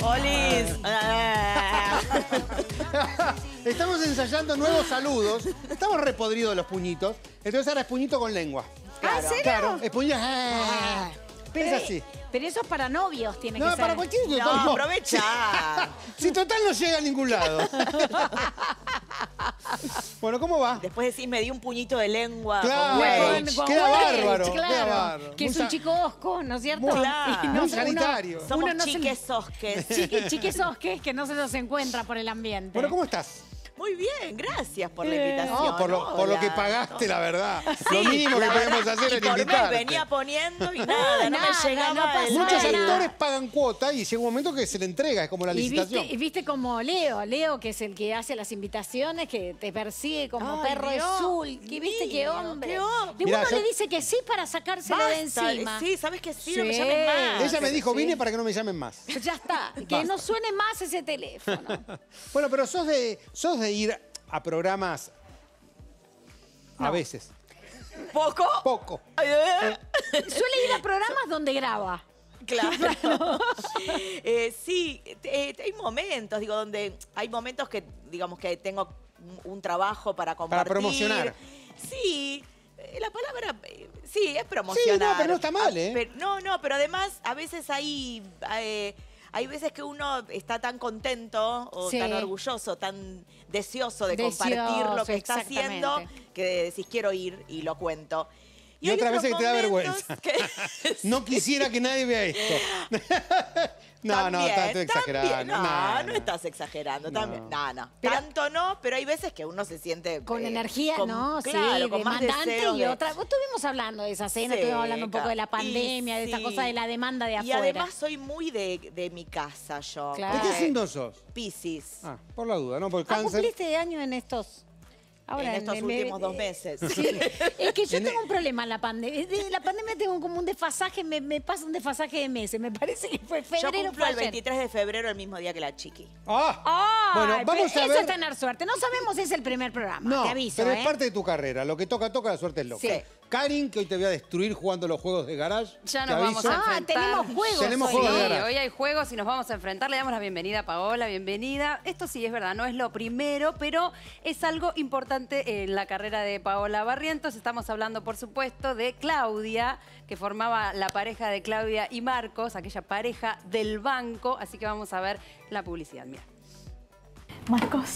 ¡Olis! Estamos ensayando nuevos saludos. Estamos repodridos los puñitos. Entonces ahora es puñito con lengua. ¿Ah, ¿en serio? Claro, es puñito. Piensa así. Pero eso es para novios, tiene que No, ser. para cualquier No, aprovecha. Si total no llega a ningún lado. Bueno, ¿cómo va? Después decís, me di un puñito de lengua. Claro, con Wade. queda Wade, bárbaro, claro, queda bárbaro. que es un chico osco, ¿no es cierto? Muy- Claro. Y muy sanitario. Somos uno no se- chiques osques. Chiques osques que no se los encuentra por el ambiente. Bueno, ¿cómo estás? Muy bien, gracias por la invitación. No, por lo que Hola. pagaste, la verdad. Sí, Lo mínimo que la podemos verdad, hacer y es por mes invitarte. venía poniendo y nada, no nada, me llegaba no pasa el Muchos mail. actores pagan cuota y llega un momento que se le entrega, es como la Y licitación. viste como Leo, que es el que hace las invitaciones, que te persigue como Ay, perro Dios azul. Que viste qué mío, hombre. qué hombre. Y Mirá, uno yo- le dice que sí para sacárselo de Basta, encima. sí, sabes que sí, no me Sí. llames más. Ella me dijo, Sí. vine para que no me llamen más. Pues ya está, que no suene más ese teléfono. Bueno, pero sos de ir a programas a veces. ¿Poco? Poco. Ay, Suele ir a programas donde graba. Claro. Sí, hay momentos, digo, donde hay momentos que, digamos, que tengo un trabajo para compartir. promocionar. Sí, la palabra, sí, es promocionar. Sí, no, pero no está mal, ¿eh? No, pero además a veces hay veces que uno está tan contento o Sí. tan orgulloso, tan deseoso de Deseoso, compartir lo que está haciendo, exactamente. que decís, quiero ir y lo cuento. Y hay otras otros veces que te da momentos vergüenza. que- No quisiera que nadie vea esto. No, También, estoy exagerando. también. No estás exagerando. No. También. No. Pero- Tanto no, pero hay veces que uno se siente... Con energía, con- ¿no? Claro, sí, con más demandante deseo y de- otra. Estuvimos hablando de esa cena, Sí, estuvimos hablando un poco de la y pandemia, de esta sí. cosa de la demanda de Y afuera. además soy muy de mi casa yo. Claro. ¿De qué signo sos? Piscis. Ah, por la duda, ¿no? Por el Ah, cáncer. cumpliste de año en estos... En estos últimos 2 meses. Sí, es que yo En- tengo un problema en la pandemia. De la pandemia tengo como un desfasaje, me pasa un desfasaje de meses. Me parece que fue Yo febrero. cumplo fue el ayer. 23 de febrero, el mismo día que la chiqui. ¡Ah! Ay, Bueno, pero vamos a eso ver. es tener suerte. No sabemos si es el primer programa, No, te aviso. pero ¿eh? es parte de tu carrera. Lo que toca, toca, la suerte es loca. Sí. Karin, que hoy te voy a destruir jugando los juegos de garage. Ya te nos vamos aviso. a Ah, enfrentar. tenemos juegos. Tenemos hoy, juegos ¿no? de Sí, garage. hoy hay juegos y nos vamos a enfrentar. Le damos la bienvenida a Paola, bienvenida. Esto sí es verdad, no es lo primero, pero es algo importante en la carrera de Paola Barrientos. Estamos hablando, por supuesto, de Claudia, que formaba la pareja de Claudia y Marcos, aquella pareja del banco. Así que vamos a ver la publicidad. Mira. Marcos.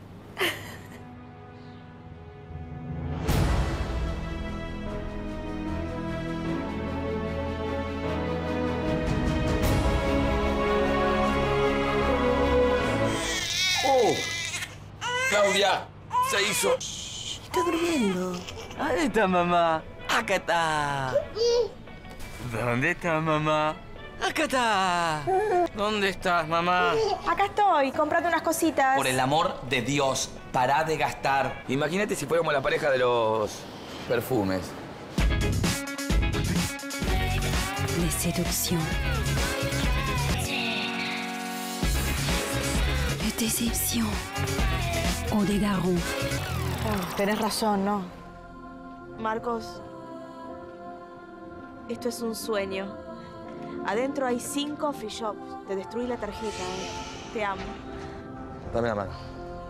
¡Oh! ¡Claudia! Se hizo. Está durmiendo. ¿Dónde está mamá? Acá está. ¿Dónde está mamá? Acá está. ¿Dónde estás, mamá? Acá estoy, comprate unas cositas. Por el amor de Dios, pará de gastar. Imagínate si fuéramos la pareja de los perfumes. Les séductions. Les déceptions. Eau de Garon. Tenés razón, ¿no? Marcos, esto es un sueño. Adentro hay 5 coffee shops. Te destruí la tarjeta. Te amo. Dame la mano.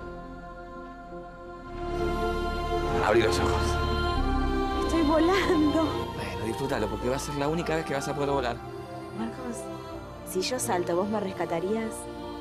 Abrí los ojos. Estoy volando. Bueno, disfrútalo, porque va a ser la única vez que vas a poder volar. Marcos, si yo salto, ¿vos me rescatarías?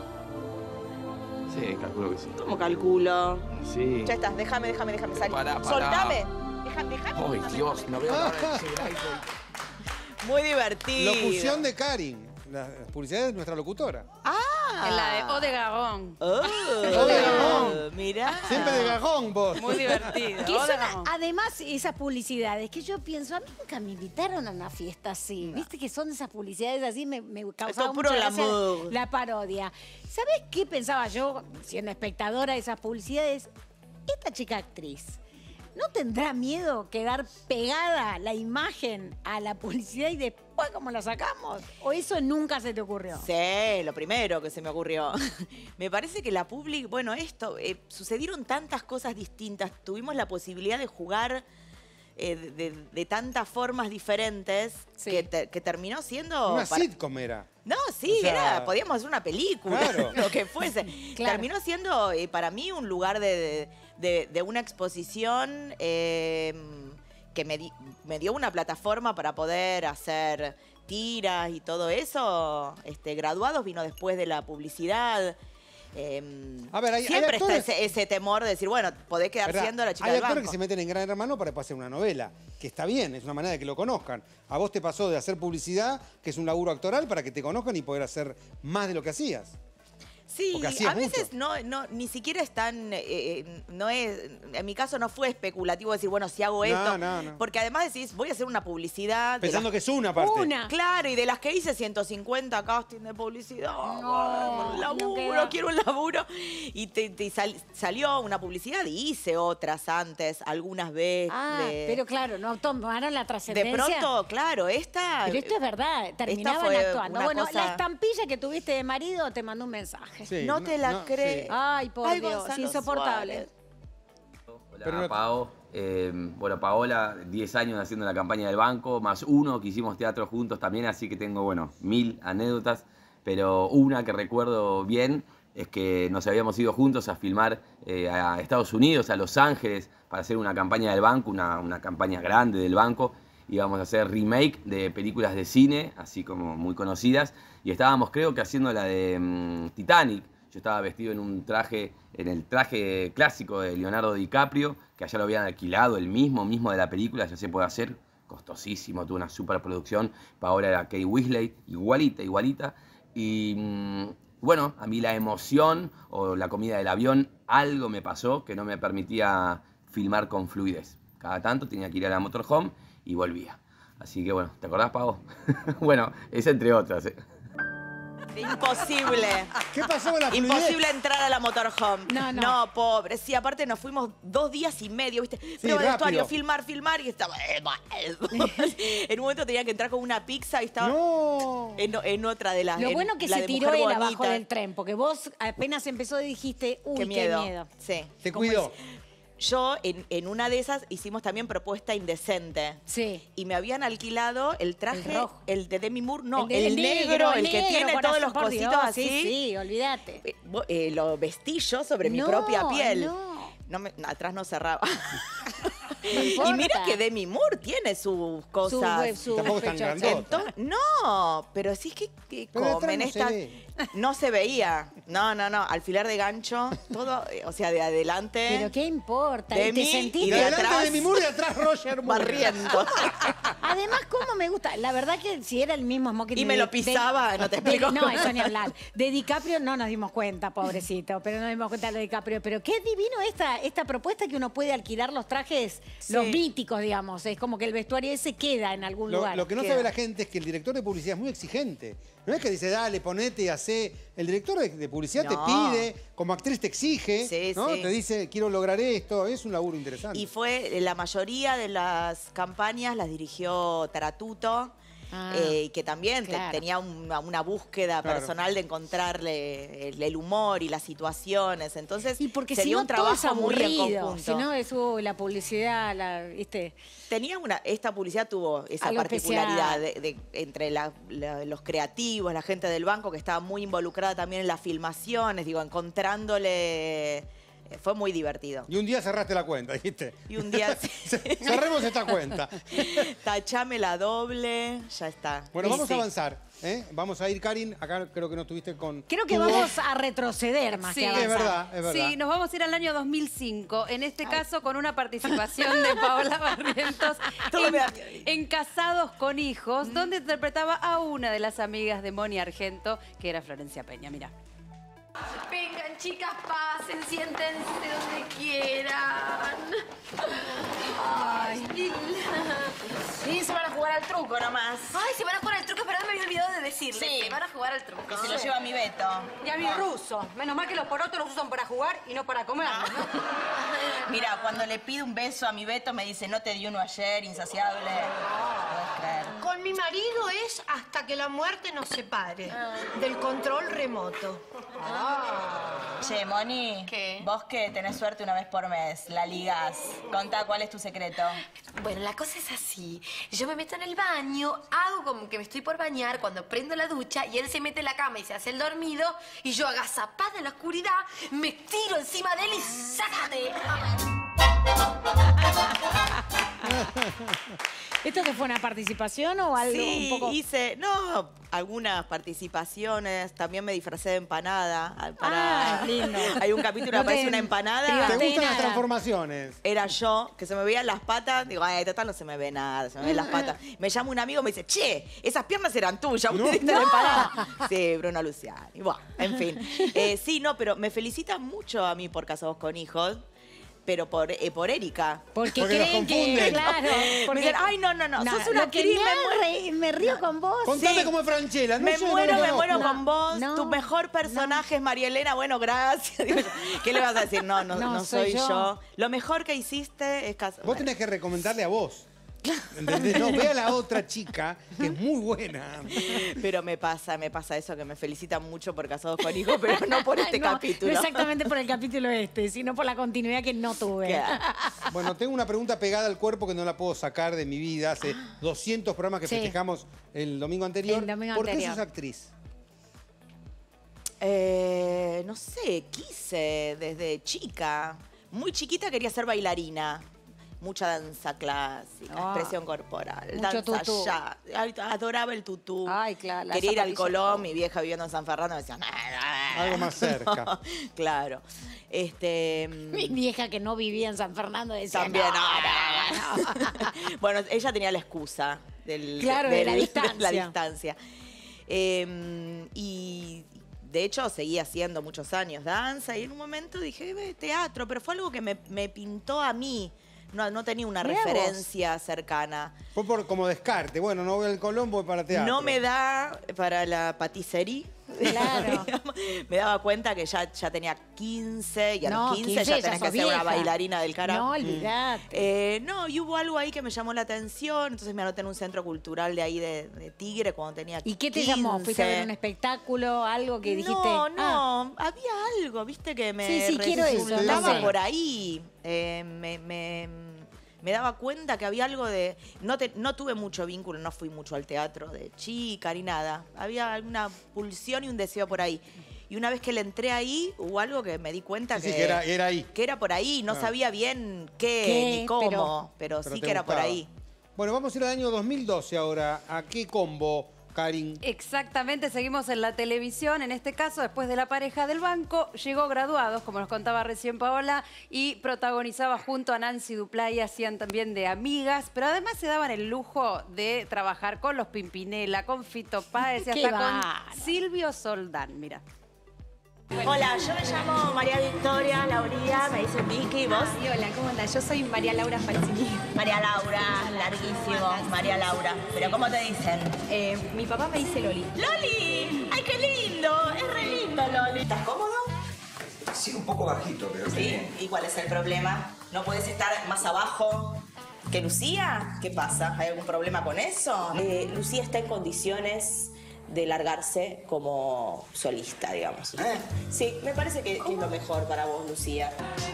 Sí, calculo que sí. ¿Cómo calculo? Sí. Ya está, déjame salir. Pará. Soltame. Déjame. ¡Ay, Dios! No veo la hora de llegar. Muy divertido. Locución de Karin. La publicidad es nuestra locutora. En la de Eau de Garon. Oh, mirá. Siempre de gajón vos. Muy divertido. Que Eau de son, Garon. además, esas publicidades que yo pienso, a mí nunca me invitaron a una fiesta así. ¿Viste que son esas publicidades así? Me causaba Esto puro mucha gracia glamour. la parodia. ¿Sabés qué pensaba yo, siendo espectadora de esas publicidades? Esta chica actriz, ¿no tendrá miedo quedar pegada la imagen a la publicidad y después cómo la sacamos? ¿O eso nunca se te ocurrió? Sí, lo primero que se me ocurrió. Me parece que la sucedieron tantas cosas distintas. Tuvimos la posibilidad de jugar de tantas formas diferentes que terminó siendo... Una sitcom era. No, sí, O sea, podíamos hacer una película, claro. lo que fuese. Claro. Terminó siendo para mí un lugar de una exposición que me dio una plataforma para poder hacer tiras y todo eso. Graduados vino después de la publicidad. A ver, hay siempre actores- está ese temor de decir, bueno, podés quedar ¿Verdad? siendo la chica Hay del actores banco. que se meten en Gran Hermano para después hacer una novela, que está bien, es una manera de que lo conozcan. A vos te pasó de hacer publicidad, que es un laburo actoral, para que te conozcan y poder hacer más de lo que hacías. Sí, Porque hacías a veces mucho. ni siquiera es tan, no es, en mi caso no fue especulativo decir, bueno, si hago esto, no. porque además decís, voy a hacer una publicidad. Pensando que es una parte. Una. Claro, y de las que hice 150 casting de publicidad, No, un no laburo, queda. quiero un laburo. Y salió una publicidad y hice otras antes, algunas veces. Pero claro, no tomaron la de trascendencia. pronto, claro, esta... Pero esto es verdad, terminaban fue actuando. una Bueno, cosa- la estampilla que tuviste de marido te mandó un mensaje. Sí, no te la crees. sí. Ay, por Ay, Dios, Gonzalo insoportable. Suárez. Hola, Pero no- Pao. Bueno, Paola, 10 años haciendo la campaña del banco, más uno que hicimos teatro juntos también, así que tengo, bueno, 1000 anécdotas, pero una que recuerdo bien es que nos habíamos ido juntos a filmar a Estados Unidos, a Los Ángeles, para hacer una campaña del banco, una campaña grande del banco. Íbamos a hacer remake de películas de cine, así como muy conocidas, y estábamos, creo que haciendo la de Titanic. Yo estaba vestido en el traje clásico de Leonardo DiCaprio, que allá lo habían alquilado, el mismo de la película, ya se puede hacer, costosísimo, tuvo una superproducción. Paola era Kate Winslet, igualita. Y bueno, a mí la emoción o la comida del avión, algo me pasó que no me permitía filmar con fluidez. Cada tanto tenía que ir a la motorhome y volvía. Así que bueno, ¿te acordás, Pau? Bueno, esa entre otras. Imposible. ¿Qué pasó con la fluidez? Imposible entrar a la motorhome. No. No, pobre. Sí, aparte nos fuimos 2 días y medio, ¿viste? Prueba de rápido. vestuario, filmar y estaba... En un momento tenía que entrar con una pizza y estaba No. en otra de las... Lo en bueno que la se de tiró Mujer él abajo Bonita. del tren, porque vos apenas empezó dijiste, uy, Qué miedo. Sí. Te ¿Cómo cuidó. es? Yo, en una de esas, hicimos también Propuesta Indecente. Sí. Y me habían alquilado el traje, El rojo. el de Demi Moore, no, de- el negro, el que negro, tiene corazón, todos los por cositos Dios, así. Sí, olvídate. Lo vestí yo sobre mi No, propia piel. no. Atrás no cerraba. No Y importa. mira que Demi Moore tiene sus cosas. Su Tampoco es tan pecho. grandota. No, pero sí es que Pero detrás comen no se estas. ve. No se veía. No. Alfiler de gancho, todo, o sea, de adelante. Pero qué importa. De y te mí Y sentiste. de de adelante atrás, de mi muro y de atrás Roger Moore. barriendo. Además, cómo me gusta. La verdad que si era el mismo smoking. Y me lo pisaba, no te explico. No, eso ni hablar. De DiCaprio no nos dimos cuenta, pobrecito, pero no nos dimos cuenta de DiCaprio. Pero qué divino esta propuesta que uno puede alquilar los trajes, los míticos, digamos. Es como que el vestuario ese queda en algún lugar. Lo que no Queda. sabe la gente es que el director de publicidad es muy exigente. No es que dice, dale, ponete y hacé. El director de publicidad No. te pide, como actriz te exige, Sí, ¿no? sí. Te dice, quiero lograr esto. Es un laburo interesante. Y fue, la mayoría de las campañas las dirigió Taratuto. Ah, Que también claro. tenía una búsqueda Claro. personal de encontrarle el humor y las situaciones. Entonces, Y porque sería si no un todo es trabajo muy en aburrido. conjunto. Si no, eso, la publicidad, ¿viste? Esta publicidad tuvo esa Algo particularidad especial. entre los creativos, la gente del banco que estaba muy involucrada también en las filmaciones, encontrándole. Fue muy divertido. Y un día cerraste la cuenta, ¿viste? Y un día Cerremos esta cuenta. tachame la doble, ya está. Bueno, Y vamos sí. a avanzar. Vamos a ir, Karin. Acá creo que no estuviste con. Creo que tu voz. vamos a retroceder más Sí. que Es avanzar. Es verdad. Sí, nos vamos a ir al año 2005, en este caso con una participación de Paola Barrientos Todo me da en Casados con Hijos, donde interpretaba a una de las amigas de Moni Argento, que era Florencia Peña. Mira. Vengan, chicas, pasen, siéntense donde quieran. Ay, Sí, se van a jugar al truco nomás. Ay, se van a jugar al truco, pero me había olvidado de decirles. Sí. Se van a jugar al truco. Que se lo lleva mi Beto. Y a mi ruso. Menos mal que los porotos los usan para jugar y no para comer. ¿no? Mira, cuando le pido un beso a mi Beto me dice, no te di uno ayer, insaciable. Puedes creer. Con mi marido es hasta que la muerte nos separe del control remoto. Che, Moni, ¿Qué? vos que tenés suerte una vez por mes, la ligás. Contá cuál es tu secreto. Bueno, la cosa es así. Yo me meto en el baño, hago como que me estoy por bañar cuando prendo la ducha y él se mete en la cama y se hace el dormido y yo agazapada en la oscuridad me tiro encima de él y ¡sácate! ¿Esto que fue una participación o algo Sí, un poco...? hice, no, algunas participaciones. También me disfracé de empanada. lindo. Hay un capítulo que No te aparece una empanada. privaste ¿Te gustan nada. las transformaciones? Era yo, que se me veían las patas. Digo, ay, total, no se me ve nada, se me ven las patas. Me llama un amigo y me dice, che, esas piernas eran tuyas, ¿vos hiciste la empanada? Sí, Bruno Luciani. Bueno, en fin. Sí, no, pero me felicitan mucho a mí por Casados con Hijos. Pero por Erika. Porque Porque los creen que, confunden. claro, Me porque... dicen, ay, no, sos una lo que actriz, me río con vos. Contame Sí. cómo es Franchella. No Me sé, no muero, lo me conozco. muero No, con vos. no, Tu mejor personaje es María Elena. Bueno, gracias. Digo yo, ¿qué le vas a decir? No, no soy yo. Lo mejor que hiciste es Vos tenés que recomendarle a vos. ¿Entendés? No, ve a la otra chica, que es muy buena. Pero me pasa eso, que me felicitan mucho por Casados con Hijos, pero no por este No, capítulo. No exactamente por el capítulo sino por la continuidad que no tuve. Claro. Bueno, tengo una pregunta pegada al cuerpo que no la puedo sacar de mi vida. Hace 200 programas que Sí. festejamos el domingo anterior. El domingo ¿Por qué anterior. sos actriz? No sé, quise desde chica. Muy chiquita quería ser bailarina. Mucha danza clásica, expresión corporal, Mucho danza tutú. ya. Adoraba el tutú. Ay, claro, la Quería ir al zapatilla. Colón, mi vieja viviendo en San Fernando, me decía, Algo más cerca. Claro. Mi vieja que no vivía en San Fernando decía, También, no. Bueno, ella tenía la excusa Claro, de la distancia. de la distancia. Y de hecho seguí haciendo muchos años danza y en un momento dije, teatro, pero fue algo que me pintó a mí. No tenía una Mirá vos. referencia cercana. Fue por como descarte. Bueno, no voy al Colón, voy para teatro. No me da para la patisserie. Claro. Me daba cuenta que ya tenía 15 y a los 15 ya tenés que sos ser una vieja. bailarina del carajo. No, olvidate. No, y hubo algo ahí que me llamó la atención, entonces me anoté en un centro cultural de ahí de Tigre cuando tenía 15. ¿Y qué te llamó? ¿Fuiste a ver un espectáculo, algo que dijiste? No, había algo, viste, que me Sí, quiero eso, resultaba no sé. por ahí. Me daba cuenta que había algo de... No tuve mucho vínculo, no fui mucho al teatro de chica ni nada. Había una pulsión y un deseo por ahí. Y una vez que le entré ahí, hubo algo que me di cuenta Sí, que era ahí. que era por ahí. No Ah. sabía bien qué ¿Qué? ni cómo, pero sí te que era por gustaba. ahí. Bueno, vamos a ir al año 2012 ahora. ¿A qué combo, Karin? Exactamente, seguimos en la televisión. En este caso, después de La pareja del banco, llegó Graduados, como nos contaba recién Paola, y protagonizaba junto a Nancy Duplá y hacían también de amigas, pero además se daban el lujo de trabajar con los Pimpinela, con Fito Páez y Qué hasta bárbaro. con Silvio Soldán. Mira. Hola, yo me llamo María Victoria Lauría, me dicen Vicky, ¿vos? Hola, ¿cómo andás? Yo soy María Laura Falsini. María Laura, larguísimo, María Laura. ¿Pero cómo te dicen? Mi papá me dice Loli. ¡Loli! ¡Ay, qué lindo! Es re lindo, Loli. ¿Estás cómodo? Sí, un poco bajito, pero Sí. ¿Y cuál es el problema? ¿No puedes estar más abajo que Lucía? ¿Qué pasa? ¿Hay algún problema con eso? Lucía está en condiciones de largarse como solista, digamos. Sí, me parece que es lo mejor para vos, Lucía.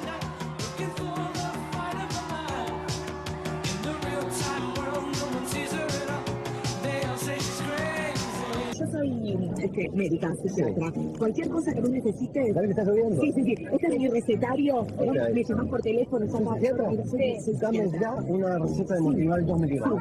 Yo soy médica, psiquiatra. Cualquier cosa que vos necesites. ¿Sabes que estás oyendo? Sí. Este es mi recetario. Me llamás por teléfono. Necesitamos ya una receta de Motival 2 miligramos.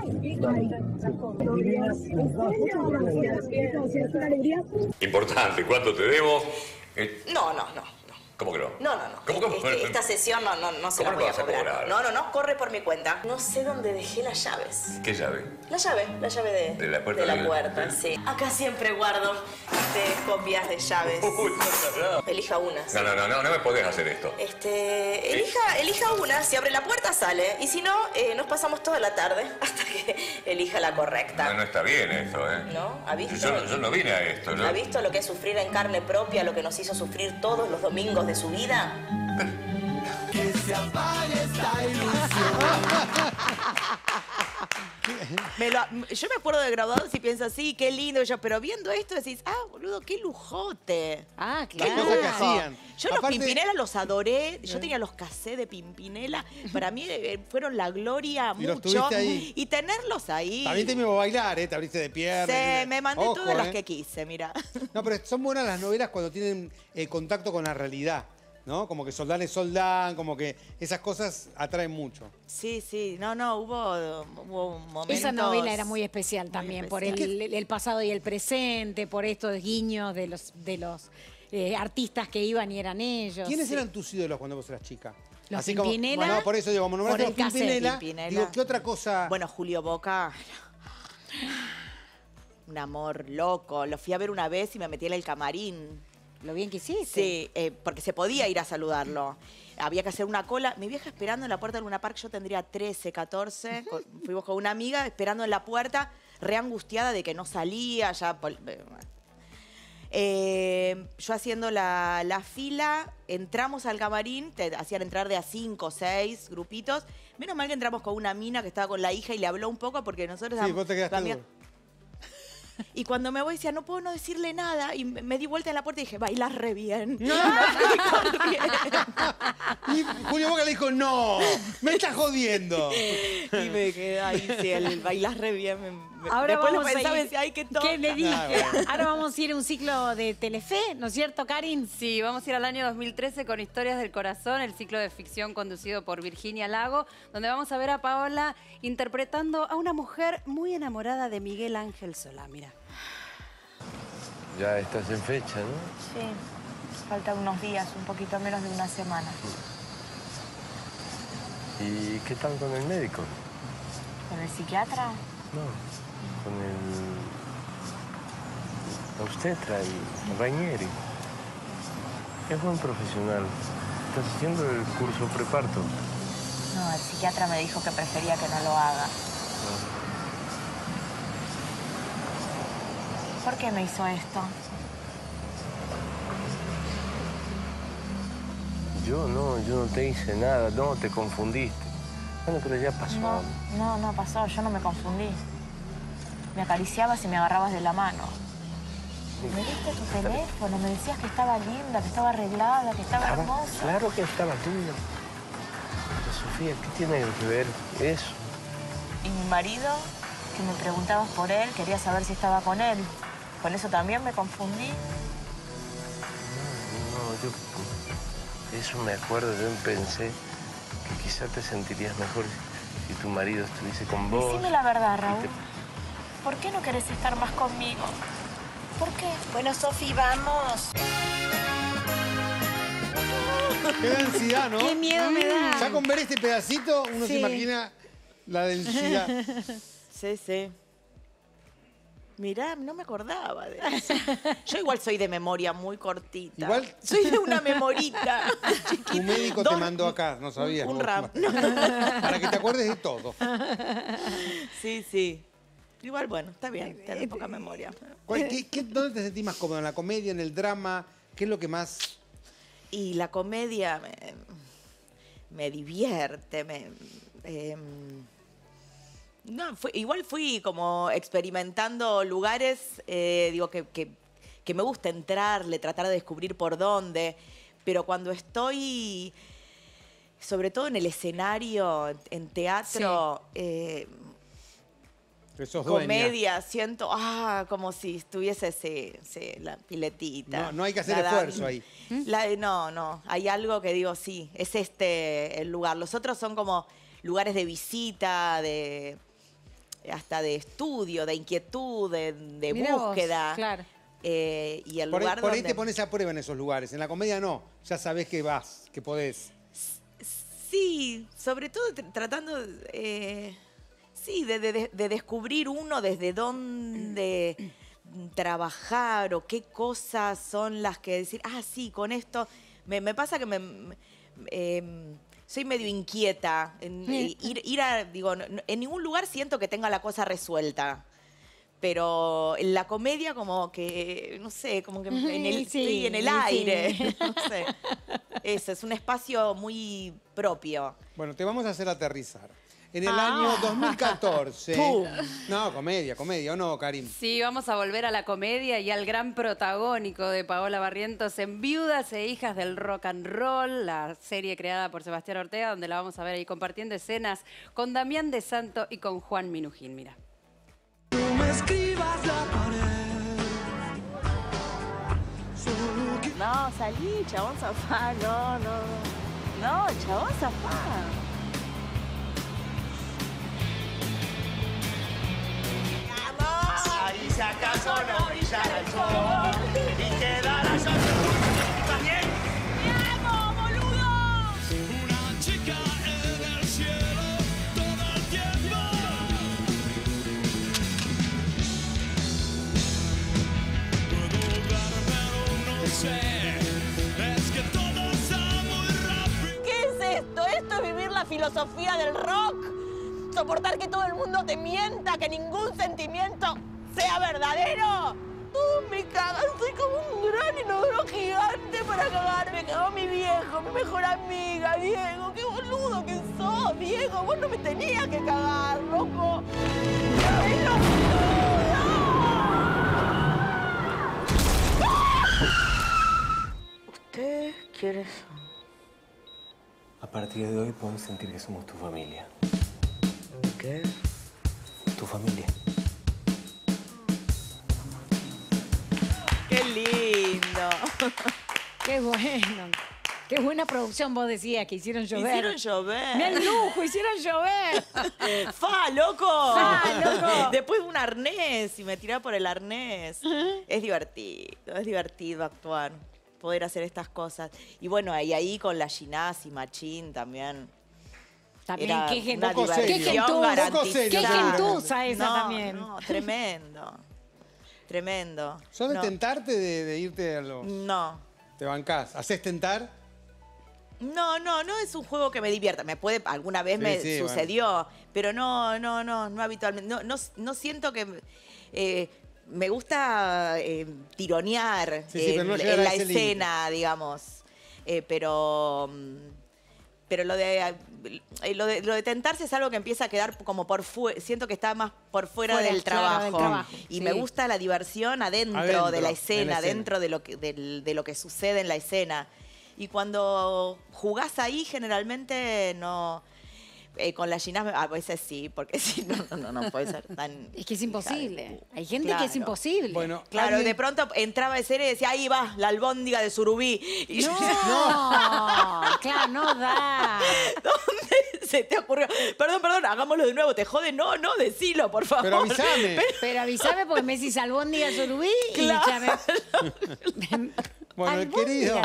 Importante, ¿cuánto te debo? No. ¿Cómo que no? No. ¿Cómo? Esta sesión no se la ¿Cómo voy no a vas a cobrar. cobrar? No, corre por mi cuenta. No sé dónde dejé las llaves. ¿Qué llave? La llave De la puerta. de la puerta, sí. Acá siempre guardo copias de llaves. Elija una. sí. No me podés hacer esto. Elija una, si abre la puerta sale. Y si no, nos pasamos toda la tarde hasta que elija la correcta. No está bien esto, ¿eh? ¿No? ¿Ha visto? Yo no vine a esto, ¿no? ¿Ha visto lo que es sufrir en carne propia, lo que nos hizo sufrir todos los domingos de su vida? Que se apague esta ilusión. Yo me acuerdo de graduados y pienso, sí, qué lindo. Pero viendo esto decís, boludo, qué lujote. Ah, Qué claro. cosas que hacían. Yo Aparte- los Pimpinela los adoré. Yo tenía los cassettes de Pimpinela. Para mí fueron la gloria Y los mucho. tuviste ahí. Y tenerlos ahí. También te iba a bailar, te abriste de piernas. Me mandé Ojo, todas las que quise, mira. No, pero son buenas las novelas cuando tienen contacto con la realidad, ¿no? Como que Soldán es Soldán, como que esas cosas atraen mucho. Sí, sí. No, hubo momentos... Esa novela era muy especial también, por el pasado y el presente, por estos guiños de los artistas que iban y eran ellos. ¿Quiénes eran tus ídolos cuando vos eras chica? Los Así como, Pimpinela, bueno, por eso digo, como nombraste por los el cassette. Pimpinela, digo, ¿qué otra cosa? Bueno, Julio Boca, un amor loco. Lo fui a ver una vez y me metí en el camarín. Lo bien que hiciste. Sí, porque se podía ir a saludarlo. Había que hacer una cola. Mi vieja esperando en la puerta de Luna Park, yo tendría 13, 14. Fuimos con una amiga esperando en la puerta, re angustiada de que no salía. Yo haciendo la fila, entramos al camarín, te hacían entrar de a 5 o 6 grupitos. Menos mal que entramos con una mina que estaba con la hija y le habló un poco porque nosotros... Sí, vos te quedaste. Y cuando me voy decía, no puedo no decirle nada. Y me di vuelta en la puerta y dije, bailas re bien. No. Y Julio Boca le dijo, no, me estás jodiendo. Y me quedé ahí, sí, el bailas re bien. Ahora después vamos lo pensaba a y ir. decía, ay, qué tonta. ¿Qué le dije? Ahora vamos a ir a un ciclo de Telefe, ¿no es cierto, Karin? Sí, vamos a ir al año 2013 con Historias del Corazón, el ciclo de ficción conducido por Virginia Lago, donde vamos a ver a Paola interpretando a una mujer muy enamorada de Miguel Ángel Solá. Mira. Ya estás en fecha, ¿no? Sí, faltan unos días, un poquito menos de una semana. ¿Y qué tal con el médico? ¿Con el psiquiatra? No, con el obstetra, el Rainieri. Es buen profesional. ¿Estás haciendo el curso preparto? No, el psiquiatra me dijo que prefería que no lo haga. ¿Por qué me hizo esto? Yo no te hice nada, no, te confundiste. Bueno, pero ya pasó. No pasó, yo no me confundí. Me acariciabas y me agarrabas de la mano. Me diste tu teléfono, me decías que estaba linda, que estaba arreglada, que estaba hermosa. Claro que estaba linda. Pero, Sofía, ¿qué tiene que ver eso? Y mi marido, que me preguntabas por él, quería saber si estaba con él. Con eso también me confundí. No, eso me acuerdo, yo pensé que quizá te sentirías mejor si tu marido estuviese con vos. Decime la verdad, Raúl. ¿Por qué no querés estar más conmigo? ¿Por qué? Bueno, Sofi, vamos. Qué ansiedad, ¿no? Qué miedo me da. Ya con ver este pedacito uno se Sí. imagina la densidad. Sí, sí. Mirá, no me acordaba de eso. Yo igual soy de memoria muy cortita. Igual- Soy de una memorita. Tu médico te mandó acá, no sabías. Un ¿no? RAM. Para que te acuerdes de todo. Sí, sí. Igual, bueno, está bien, tenés poca memoria. ¿Dónde te sentís más cómodo? ¿En la comedia, en el drama? ¿Qué es lo que más...? Y la comedia me divierte, no, igual fui como experimentando lugares, digo, que me gusta entrarle, tratar de descubrir por dónde, pero cuando estoy, sobre todo en el escenario, en teatro, Que sos dueña. comedia, siento, como si estuviese la piletita. No hay que hacer nadando. esfuerzo ahí. No, hay algo que digo, sí, es este el lugar. Los otros son como lugares de visita, hasta de estudio, de inquietud, de Mirá vos, búsqueda. claro. Y el Por lugar ahí donde... te pones a prueba en esos lugares. En la comedia no. Ya sabés que vas, que podés. Sí, sobre todo tratando, sí, de descubrir uno desde dónde trabajar o qué cosas son las que decir, sí, con esto... Me pasa que soy medio inquieta. En ningún lugar siento que tenga la cosa resuelta. Pero en la comedia como que, no sé, como que estoy en el aire. Sí. No sé. Eso, es un espacio muy propio. Bueno, te vamos a hacer aterrizar. en el año 2014. ¡Pum! No, comedia, ¿o no, Karim? Sí, vamos a volver a la comedia y al gran protagónico de Paola Barrientos en Viudas e Hijas del Rock and Roll, la serie creada por Sebastián Ortega, donde la vamos a ver ahí compartiendo escenas con Damián de Santo y con Juan Minujín. Mira. No me escribas la pared. No, salí, chabón zafá, no. No, chabón zafá. Ahí si acaso no brillará el sol y quedará yo también. ¡Te amo, boludo! Una chica en el cielo todo el tiempo. Puedo dar, pero no sé. Es que todo está muy rápido. ¿Qué es esto? ¿Esto es vivir la filosofía del rock? ¿Soportar que todo el mundo te mienta, que ningún sentimiento sea verdadero? Me cagan, soy como un gran inodoro gigante para cagar. Me cagó mi viejo, mi mejor amiga, Diego. Qué boludo que sos, Diego. Vos no me tenías que cagar, loco. ¡Ay, ¿Ustedes quiénes son? A partir de hoy podemos sentir que somos tu familia. ¿Qué? Tu familia. ¡Qué lindo! ¡Qué bueno! ¡Qué buena producción vos decías que hicieron llover! Hicieron llover. ¡Mirá el lujo! ¡Hicieron llover! ¡Fa, loco! ¡Fa, loco! Después de un arnés y me tiraba por el arnés. Es divertido actuar, poder hacer estas cosas. Y bueno, y ahí con la Ginás y Machín también. También, era qué una gentuza garantizada. qué gentuza esa también. No, tremendo. Tremendo. ¿Sos de tentarte de irte a lo...? No. ¿Te bancás? ¿Hacés tentar? No es un juego que me divierta. Alguna vez me sucedió, pero no habitualmente. No siento que... me gusta tironear pero no en la escena, digamos. Pero lo de tentarse es algo que empieza a quedar como por fuera. Siento que está más por fuera del trabajo. Y me gusta la diversión adentro de la escena, dentro de lo que sucede en la escena. Y cuando jugás ahí, generalmente no... con la Ginás a veces sí, porque si no puede ser tan... Es que es imposible. Hay gente que es imposible. Bueno, claro, de pronto entraba de serie y decía, ahí va, la albóndiga de Surubí. Y no, claro, no da. ¿Dónde se te ocurrió? Perdón, hagámoslo de nuevo. ¿Te jode? No, decilo, por favor. Pero avísame. Pero avísame porque me decís albóndiga de Surubí claro. y bueno, el querido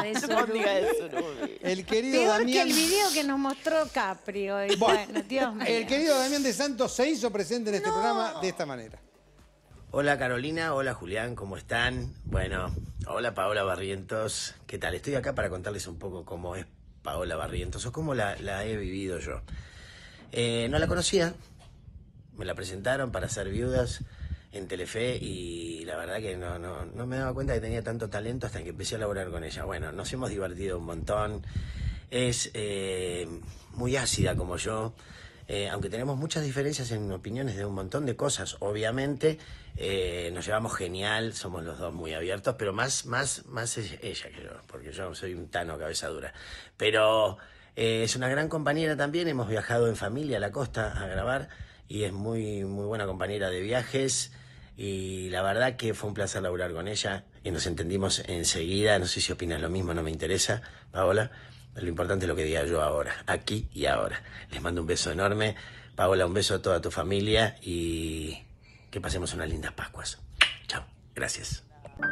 peor Damián... que el video que nos mostró Capri hoy. Bueno, Dios mío. El querido Damián de Santos se hizo presente en este programa de esta manera. Hola Carolina, hola Julián, ¿cómo están? Bueno, hola Paola Barrientos, ¿qué tal? Estoy acá para contarles un poco cómo es Paola Barrientos o cómo la he vivido yo. No la conocía, me la presentaron para hacer Viudas en Telefe y la verdad que no me daba cuenta que tenía tanto talento hasta que empecé a laburar con ella. Bueno, nos hemos divertido un montón, es muy ácida como yo, aunque tenemos muchas diferencias en opiniones de un montón de cosas, obviamente nos llevamos genial, somos los dos muy abiertos, pero más es ella que yo, porque yo soy un tano cabeza dura. Pero es una gran compañera también, hemos viajado en familia a la costa a grabar y es muy buena compañera de viajes y la verdad que fue un placer laburar con ella y nos entendimos enseguida. No sé si opinas lo mismo, no me interesa, Paola. Lo importante es lo que diga yo ahora, aquí y ahora. Les mando un beso enorme. Paola, un beso a toda tu familia y que pasemos unas lindas Pascuas. Chao, gracias.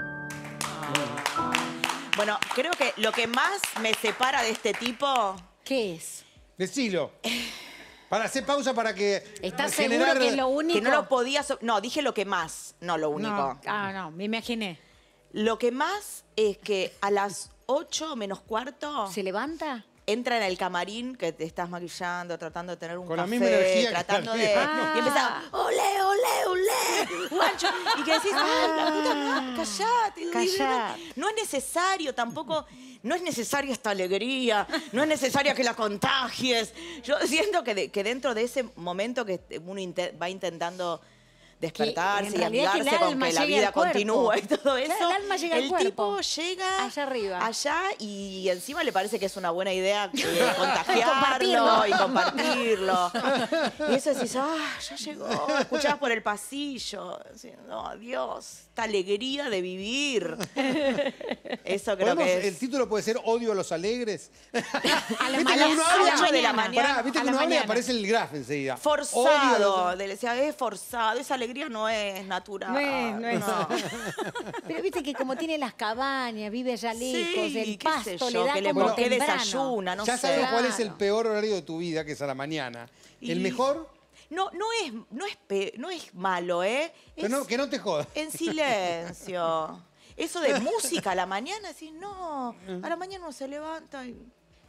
Bueno, creo que lo que más me separa de este tipo... ¿Qué es? Decilo. Para hacer pausa para que... ¿Estás seguro que es lo único? Que no lo podía... No, dije lo que más, no lo único. No, me imaginé. Lo que más es que a las 8 menos cuarto... ¿Se levanta? entra en el camarín que te estás maquillando, tratando de tener un Con la café, misma energía que tratando al de... día. Y empezaba, olé, olé, olé, guacho. Y que decís, la puta madre, callate. Callate. No es necesario tampoco, no es necesaria esta alegría, no es necesaria que la contagies. Yo siento que dentro de ese momento que uno va intentando despertarse en y realidad que el amigarse con alma que la llega vida al cuerpo. continúa y todo eso. Claro, el alma llega al el cuerpo. tipo llega allá arriba. allá y encima le parece que es una buena idea contagiarlo y compartirlo. Y eso decís, ya llegó, escuchabas por el pasillo, diciendo, Dios, esta alegría de vivir. Eso creo que es. El título puede ser Odio a los alegres. A ¿Viste que uno habla? 8 de la mañana. Pará, ¿viste a que la uno habla y mañana. aparece el graf enseguida? Odio a Forzado, los- decía, es forzado, esa alegría no es natural. No es. Pero viste que como tiene las cabañas, vive allá lejos, Sí, el qué sé pasto yo, le da que le como que temprano. desayuna, no ya sé. sabes cuál es el Claro. peor horario de tu vida, que es a la mañana. El Y- mejor, No es malo, ¿eh? que no te jodas. En silencio. Eso de música a la mañana, decís, no, a la mañana uno se levanta y...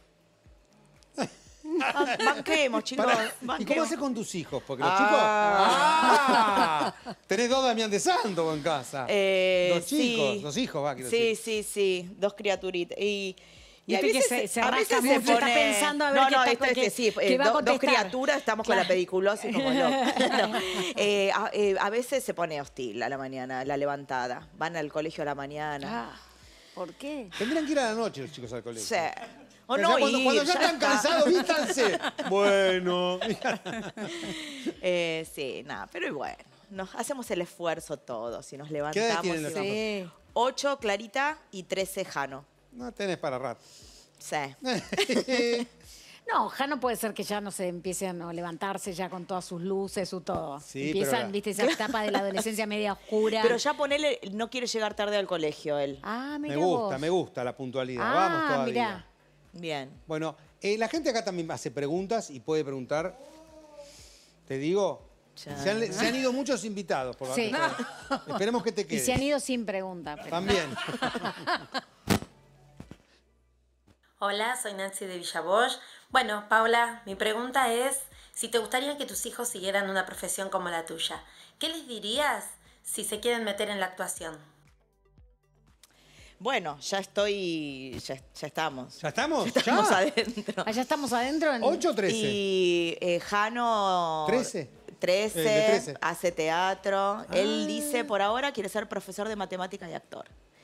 Banquemos, chicos, Pará, ¿y cómo banquemos. haces con tus hijos? Porque los Ah. chicos... tenés 2 Damián de Santo en casa. 2 chicos, Sí. 2 hijos, va, quiero Sí, decir. sí, 2 criaturitas. Y a Viste que veces se a rasca veces mucho, se está pone... pensando a ver no, qué no, está- que- sí, que va a 2 contestar. criaturas, estamos con la Claro. pediculosis como locos. No. A veces se pone hostil a la mañana, la levantada. Van al colegio a la mañana. ¿Por qué? Tendrían que ir a la noche los chicos al colegio. Sí. O Ya no cuando, ir, cuando ya ya están está. cansados, vístanse. Bueno. Sí, nada, pero bueno, nos hacemos el esfuerzo todos y nos ¿Qué edad levantamos. tienen los y vamos. 8 Clarita y 13 Jano. No tenés para rato. Sí. No, Jano puede ser que ya no se empiecen a levantarse ya con todas sus luces, su todo. Sí, Empiezan, pero- viste, esa etapa de la adolescencia media oscura. Pero ya ponele, no quiere llegar tarde al colegio él. Ah, Me mira gusta, vos. me gusta la puntualidad. Ah, Vamos todavía. mirá. Bien. Bueno, la gente acá también hace preguntas y puede preguntar. Te digo, se han ido muchos invitados. Por Sí. Esperemos que te Y quedes. se han ido sin pregunta. pero- También. Hola, soy Nancy de Villabosch. Bueno, Paula, mi pregunta es si te gustaría que tus hijos siguieran una profesión como la tuya. ¿Qué les dirías si se quieren meter en la actuación? Bueno, ya estamos. ¿Ya estamos? Ya estamos ¿Ya? adentro. Allá estamos adentro. En... 8 o 13. Y Jano... 13. 13, de 13. hace teatro. Él dice, por ahora, quiere ser profesor de matemática y actor.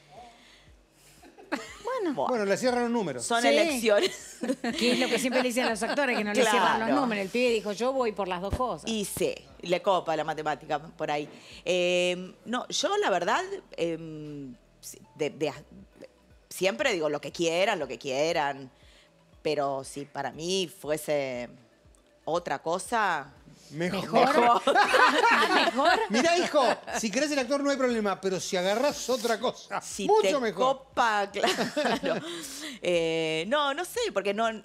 Bueno, le cierran un número. Son Sí. elecciones. Que es lo que siempre le dicen a los actores, que no le cierran los Claro. números. El pibe dijo, yo voy por las dos cosas. Y sí, le copa la matemática por ahí. No, yo la verdad, siempre digo lo que quieran, pero si para mí fuese otra cosa... Mejor. ¿Mejor? Mirá, hijo, si querés ser actor no hay problema, pero si agarrás otra cosa, Si mucho te mejor. copa, claro. No sé, porque no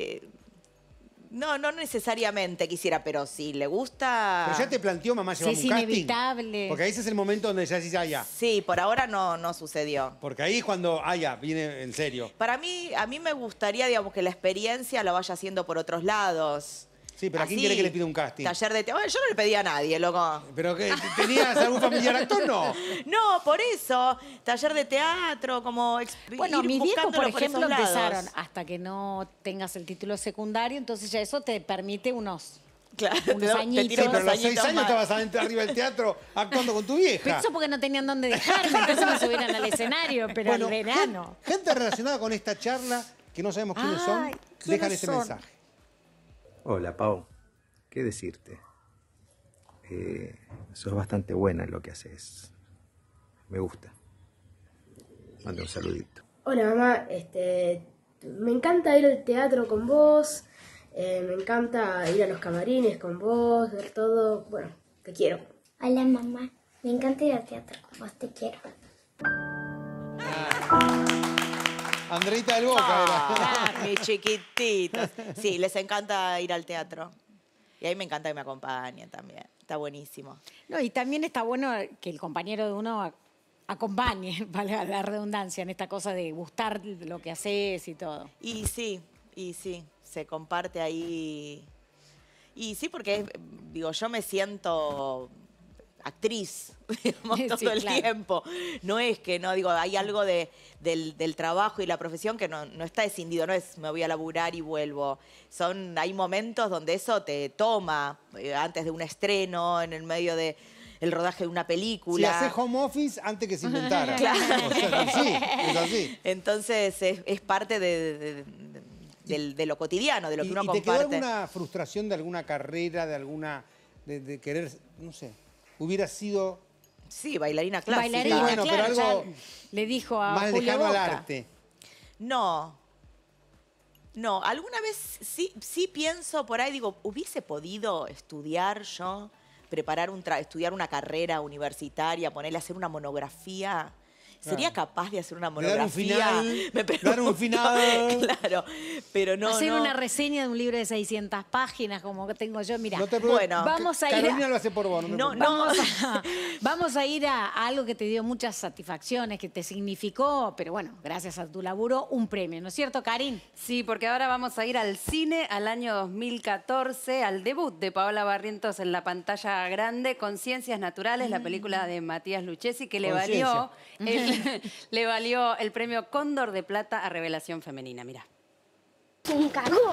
necesariamente quisiera, pero si le gusta... Pero ya te planteó mamá Sí, llevamos es un casting. inevitable. Porque ahí ese es el momento donde ya decís, ya. Sí, por ahora no sucedió. Porque ahí es cuando, ya, viene en serio. Para mí, a mí me gustaría, digamos, que la experiencia la vaya haciendo por otros lados. Sí, pero ¿a quién Así, quiere que le pida un casting? Taller de teatro. Yo no le pedí a nadie, loco. ¿Pero qué? ¿Tenías algún familiar actor? No. No, por eso. Taller de teatro, como Bueno, ir mis viejos, por buscándolo ejemplo, esos lados. empezaron hasta que no tengas el título secundario, entonces ya eso te permite unos Unos añitos. Sí, pero a los 6 años estabas adentro arriba del teatro actuando con tu vieja. Pero eso porque no tenían dónde dejarme, entonces me subieran al escenario, pero Bueno, al verano. Gente relacionada con esta charla, que no sabemos quiénes son, Ay, ¿quiénes dejan este son? mensaje. Hola, Pau. ¿Qué decirte? Sos bastante buena en lo que haces. Me gusta. Manda un saludito. Hola mamá, me encanta ir al teatro con vos, me encanta ir a los camarines con vos, ver todo, bueno, te quiero. Hola mamá, me encanta ir al teatro con vos, te quiero. Andreita del Boca era. Mis chiquititos. Sí, les encanta ir al teatro. Y a mí me encanta que me acompañen también. Está buenísimo. No, y también está bueno que el compañero de uno acompañe, valga la redundancia, en esta cosa de gustar lo que haces y todo. Y sí, Y sí, se comparte ahí. Y sí, porque, digo, yo me siento actriz, digamos, Sí, todo el claro. tiempo. No es que, no, digo, hay algo del trabajo y la profesión que no está escindido, no es me voy a laburar y vuelvo. Hay momentos donde eso te toma, antes de un estreno, en el medio de el rodaje de una Si película. haces home office antes que se inventara. Claro. O sea, sí, es así. Entonces es parte de lo cotidiano, de lo que uno ¿Y te comparte. quedó alguna frustración de alguna carrera, de querer, no sé, hubiera sido Sí, bailarina clásica. Bailarina, Sí, bueno, claro, pero algo ya le dijo a más Julio lejano al Boca. arte? No, alguna vez sí pienso por ahí, digo, ¿hubiese podido estudiar yo, estudiar una carrera universitaria, ponerle a hacer una monografía? ¿Sería capaz de hacer una De dar un monografía? final, dar un final. Claro, pero no. Hacer no. una reseña de un libro de 600 páginas, como que tengo yo. Mira, No te preocupes, Bueno, vamos a ir Carolina lo hace por vos. No, te preocupes. Vamos a ir a algo que te dio muchas satisfacciones, que te significó, pero bueno, gracias a tu laburo, un premio, ¿no es cierto, Karin? Sí, porque ahora vamos a ir al cine al año 2014, al debut de Paola Barrientos en la pantalla grande con Ciencias Naturales, la película de Matías Lucchesi, que le valió el premio Cóndor de Plata a Revelación Femenina. Mirá. Un cagón.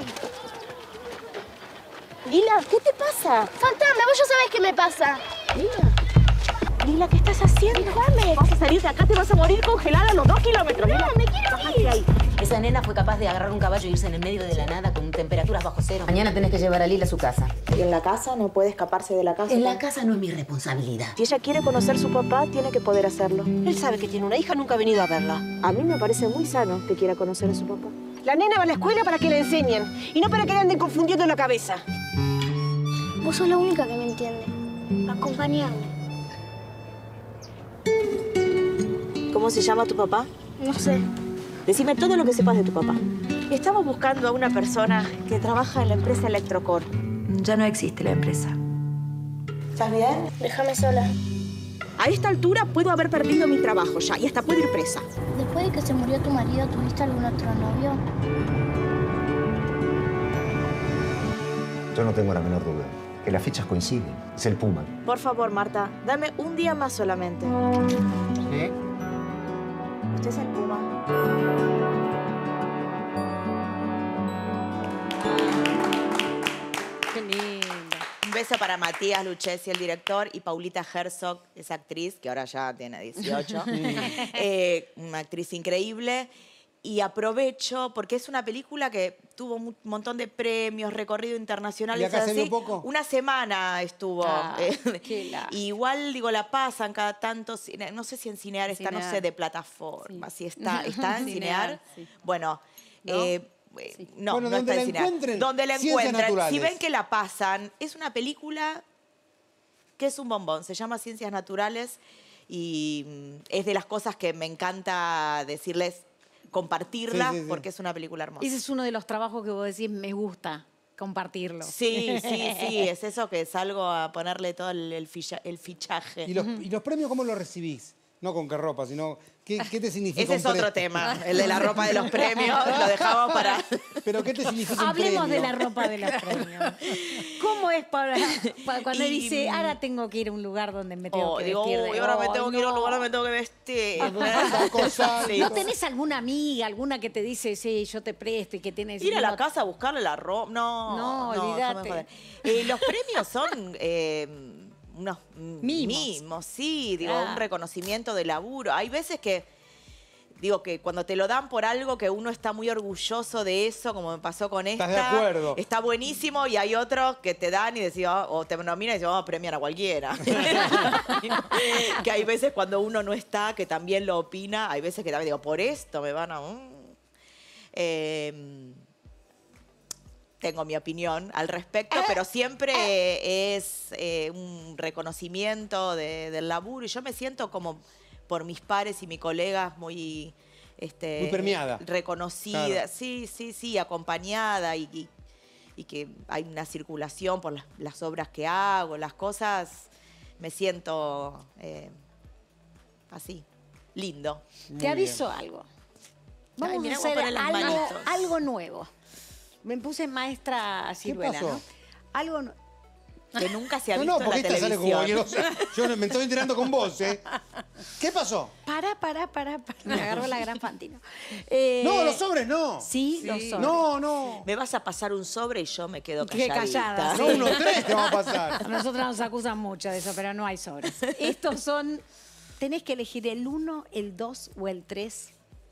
Lila, ¿qué te pasa? Fantasma, vos ya sabés qué me pasa. Lila, ¿qué estás haciendo? Déjame. Vas a salir de acá, te vas a morir congelada a los 2 kilómetros. No, me quiero ir. Esa nena fue capaz de agarrar un caballo e irse en el medio de la nada con temperaturas bajo cero. Mañana tenés que llevar a Lila a su casa. ¿Y en la casa? ¿No puede escaparse de la casa? En la casa no es mi responsabilidad. Si ella quiere conocer a su papá, tiene que poder hacerlo. Él sabe que tiene una hija, nunca ha venido a verla. A mí me parece muy sano que quiera conocer a su papá. La nena va a la escuela para que le enseñen y no para que le anden confundiendo la cabeza. Vos sos la única que me entiende. Acompañame. ¿Cómo se llama tu papá? No sé. Decime todo lo que sepas de tu papá. Estamos buscando a una persona que trabaja en la empresa Electrocor. Ya no existe la empresa. ¿Estás bien? Déjame sola. A esta altura puedo haber perdido mi trabajo ya y hasta puedo ir presa. Después de que se murió tu marido, ¿tuviste algún otro novio? Yo no tengo la menor duda. Que las fichas coinciden. Es el Puma. Por favor, Marta, dame un día más solamente. ¿Sí? Usted es el Puma. Qué lindo. Un beso para Matías Lucchesi, el director, y Paulita Herzog, esa actriz, que ahora ya tiene 18. Una actriz increíble. Y aprovecho, porque es una película que tuvo un montón de premios, recorrido internacional. ¿Y acá se así. vio poco? Una semana estuvo. Qué lástima. Y igual, digo, la pasan cada tanto. No sé si en Cinear está, no sé, de plataforma. Si está en Cinear. Cinear, sí. Bueno, ¿No? no, Bueno, no donde está en la Cinear. encuentren, Donde la Ciencias encuentran. Si Naturales. ven que la pasan, es una película que es un bombón. Se llama Ciencias Naturales y es de las cosas que me encanta decirles, compartirla, Sí, sí, sí. porque es una película hermosa. Ese es uno de los trabajos que vos decís, me gusta compartirlo. Sí, es eso que salgo a ponerle todo el fichaje. ¿Y los premios cómo los recibís? No con qué ropa, sino ¿qué te significa Ese un es otro premio? tema, el de la ropa de los premios, lo dejamos para... ¿Pero qué te significa un Hablemos premio? de la ropa de los premios. ¿Cómo es Paula cuando dice, ahora tengo que ir a un lugar donde me tengo que digo, vestir? uy, ahora me tengo que ir a un lugar donde me tengo que vestir. Sí. ¿No tenés alguna amiga, alguna que te dice, sí, yo te presto y que tienes... Ir a la casa a buscarle la ropa. No, olvídate. déjame joder. Los premios son unos mimos, sí, digo, Ah. un reconocimiento de laburo. Hay veces que, digo, que cuando te lo dan por algo que uno está muy orgulloso de eso, como me pasó con esta. ¿Estás de acuerdo? Está buenísimo y hay otros que te dan y decís, o te nominan y decís, vamos a premiar a cualquiera. Que hay veces cuando uno no está, que también lo opina, hay veces que también digo, por esto me van a... tengo mi opinión al respecto, pero siempre es un reconocimiento del laburo y yo me siento como por mis pares y mis colegas muy... Muy premiada. Reconocida, Claro. sí, acompañada y que hay una circulación por las obras que hago, las cosas, me siento así, lindo. Te aviso algo. Vamos Ay, mirá, a voy a hacer poner las manitos. algo nuevo. Me puse maestra ciruela, pasó? ¿no? Algo que nunca se ha No, visto no, porque en la esta sale como televisión. yo me estoy enterando con vos, ¿eh? ¿Qué pasó? Pará. Me agarró la gran Fantino. No, los sobres no. Sí, los sobres. No. Me vas a pasar un sobre y yo me quedo Qué calladita. callada. No, 1, 3 te vamos a pasar. A nosotros nos acusan mucho de eso, pero no hay sobres. Estos son... Tenés que elegir el 1, el 2 o el 3.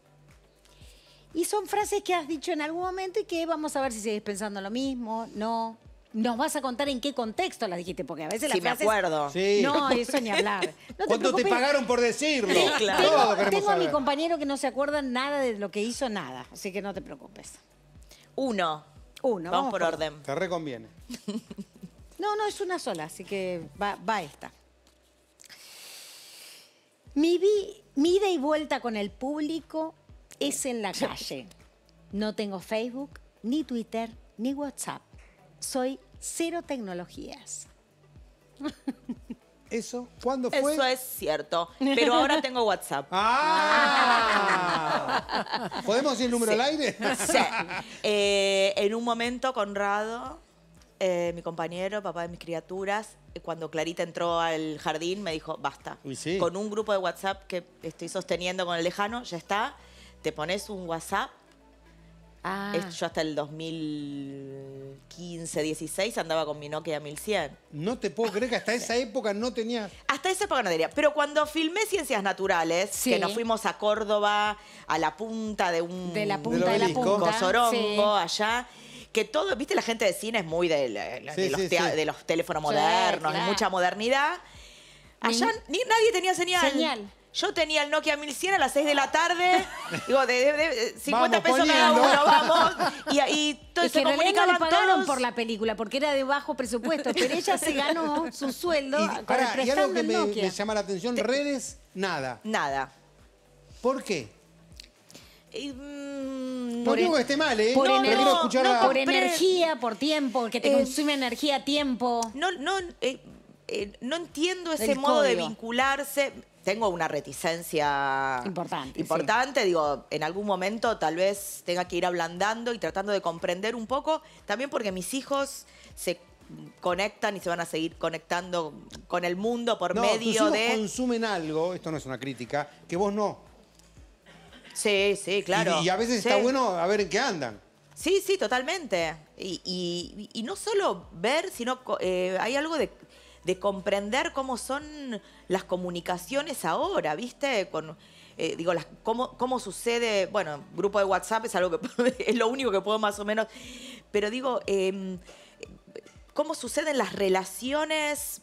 Y son frases que has dicho en algún momento y que vamos a ver si sigues pensando lo mismo, no. Nos vas a contar en qué contexto las dijiste, porque a veces las Sí, me frases... acuerdo. Sí. No, eso ni hablar. No ¿Cuánto te preocupes. pagaron por decirlo? Sí, claro. Todo queremos Tengo a mi saber. compañero que no se acuerda nada de lo que hizo, nada. Así que no te preocupes. 1. Uno. Vamos por orden. Te reconviene. No, es una sola, así que va esta. Mi ida y vuelta con el público es en la calle. No tengo Facebook, ni Twitter, ni WhatsApp. Soy cero tecnologías. ¿Eso? ¿Cuándo fue? Eso es cierto. Pero ahora tengo WhatsApp. ¿Podemos decir el número Sí. al aire? Sí. En un momento, Conrado, mi compañero, papá de mis criaturas, cuando Clarita entró al jardín, me dijo, basta. Uy, sí. Con un grupo de WhatsApp que estoy sosteniendo con el lejano, ya está. Te pones un WhatsApp. Yo hasta el 2015, 16 andaba con mi Nokia 1100. No te puedo creer que hasta esa época no tenías... Hasta esa época no tenía. Pero cuando filmé Ciencias Naturales, Sí. que nos fuimos a Córdoba, a la punta de un... De la punta de la punta. Cosorongo, Sí. allá. Que todo, viste, la gente de cine es muy de los teléfonos Sí, modernos, claro. de mucha modernidad. Allá nadie tenía señal. Señal. Yo tenía el Nokia 1100 a las 6 de la tarde. Digo, de 50 Vamos, pesos cada poniendo. uno, vamos. Y todos Es que se en realidad no le comunicaban pagaron todos. por la película, porque era de bajo presupuesto, pero ella se ganó su sueldo Y, con pará, y algo prestando que el me Nokia. llama la atención, redes, nada. Nada. ¿Por qué? No No digo que esté mal, ¿eh? Por, No, ener- pero quiero escuchar a... por energía, por tiempo, que te consume energía, tiempo. No entiendo ese El modo de código. vincularse. Tengo una reticencia Importante, Digo, en algún momento tal vez tenga que ir ablandando y tratando de comprender un poco, también porque mis hijos se conectan y se van a seguir conectando con el mundo por No, tus medio hijos de... consumen algo, esto no es una crítica, que vos no. Sí, claro. Y a veces Sí. está bueno a ver en qué andan. Sí, totalmente. Y no solo ver, sino hay algo de comprender cómo son las comunicaciones ahora, ¿viste? Cómo sucede, bueno, grupo de WhatsApp es algo que es lo único que puedo más o menos, pero digo, cómo suceden las relaciones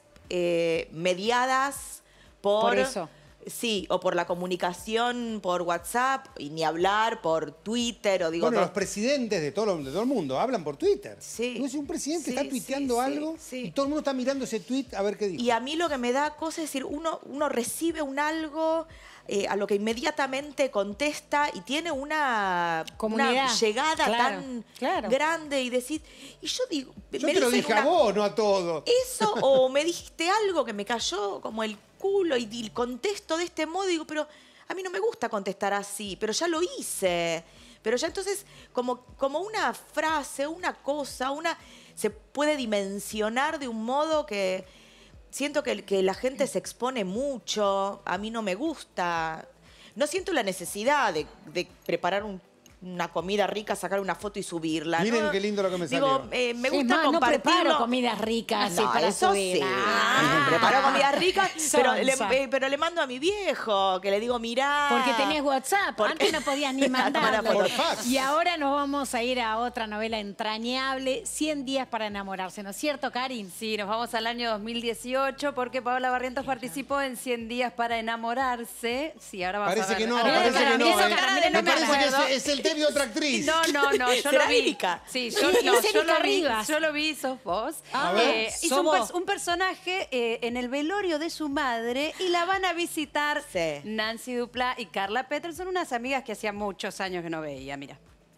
mediadas Por eso. Sí, o por la comunicación por WhatsApp, y ni hablar por Twitter, o digo... Bueno, no- los presidentes de todo el mundo hablan por Twitter. Sí. No, si un presidente Sí, está tuiteando sí, algo sí. y todo el mundo está mirando ese tweet a ver qué dijo. Y a mí lo que me da cosa es decir, uno recibe un algo a lo que inmediatamente contesta y tiene una Comunidad. llegada Claro, tan claro. grande y decir, y yo digo, Yo me te lo dicen dije a una- vos, no a todos. Eso, o me dijiste algo que me cayó como el culo y contesto de este modo, y digo, pero a mí no me gusta contestar así, pero ya lo hice. Pero ya entonces, como una frase, una cosa, se puede dimensionar de un modo que siento que la gente se expone mucho, a mí no me gusta. No siento la necesidad de preparar una comida rica, sacar una foto y subirla. Miren ¿no? qué lindo lo que me Digo, salió. me Es gusta más, no compartirlo. preparo comidas ricas No, para eso subir. sí. Ah. Preparo comidas ricas, pero Sonsa. le mando a mi viejo, que le digo, mirá. Porque tenés WhatsApp. Antes no podías ni mandarlo. Por fax. Y ahora nos vamos a ir a otra novela entrañable, 100 días para enamorarse, ¿no es cierto, Karin? Sí, nos vamos al año 2018 porque Paola Barrientos participó en 100 días para enamorarse. Sí, ahora vamos a Parece ver. que no, Ahora parece que no. esa ¿eh? cara de no Me parece que acuerdo. es el tema de otra actriz. No, yo ¿Será lo vi. Erika? Sí, Es Erika Rivas. Yo lo vi, sos vos. A ver. Hizo Sos vos. un personaje en el velorio de su madre y la van a visitar Sí. Nancy Duplá y Carla Peter. Son unas amigas que hacía muchos años que no veía, mira.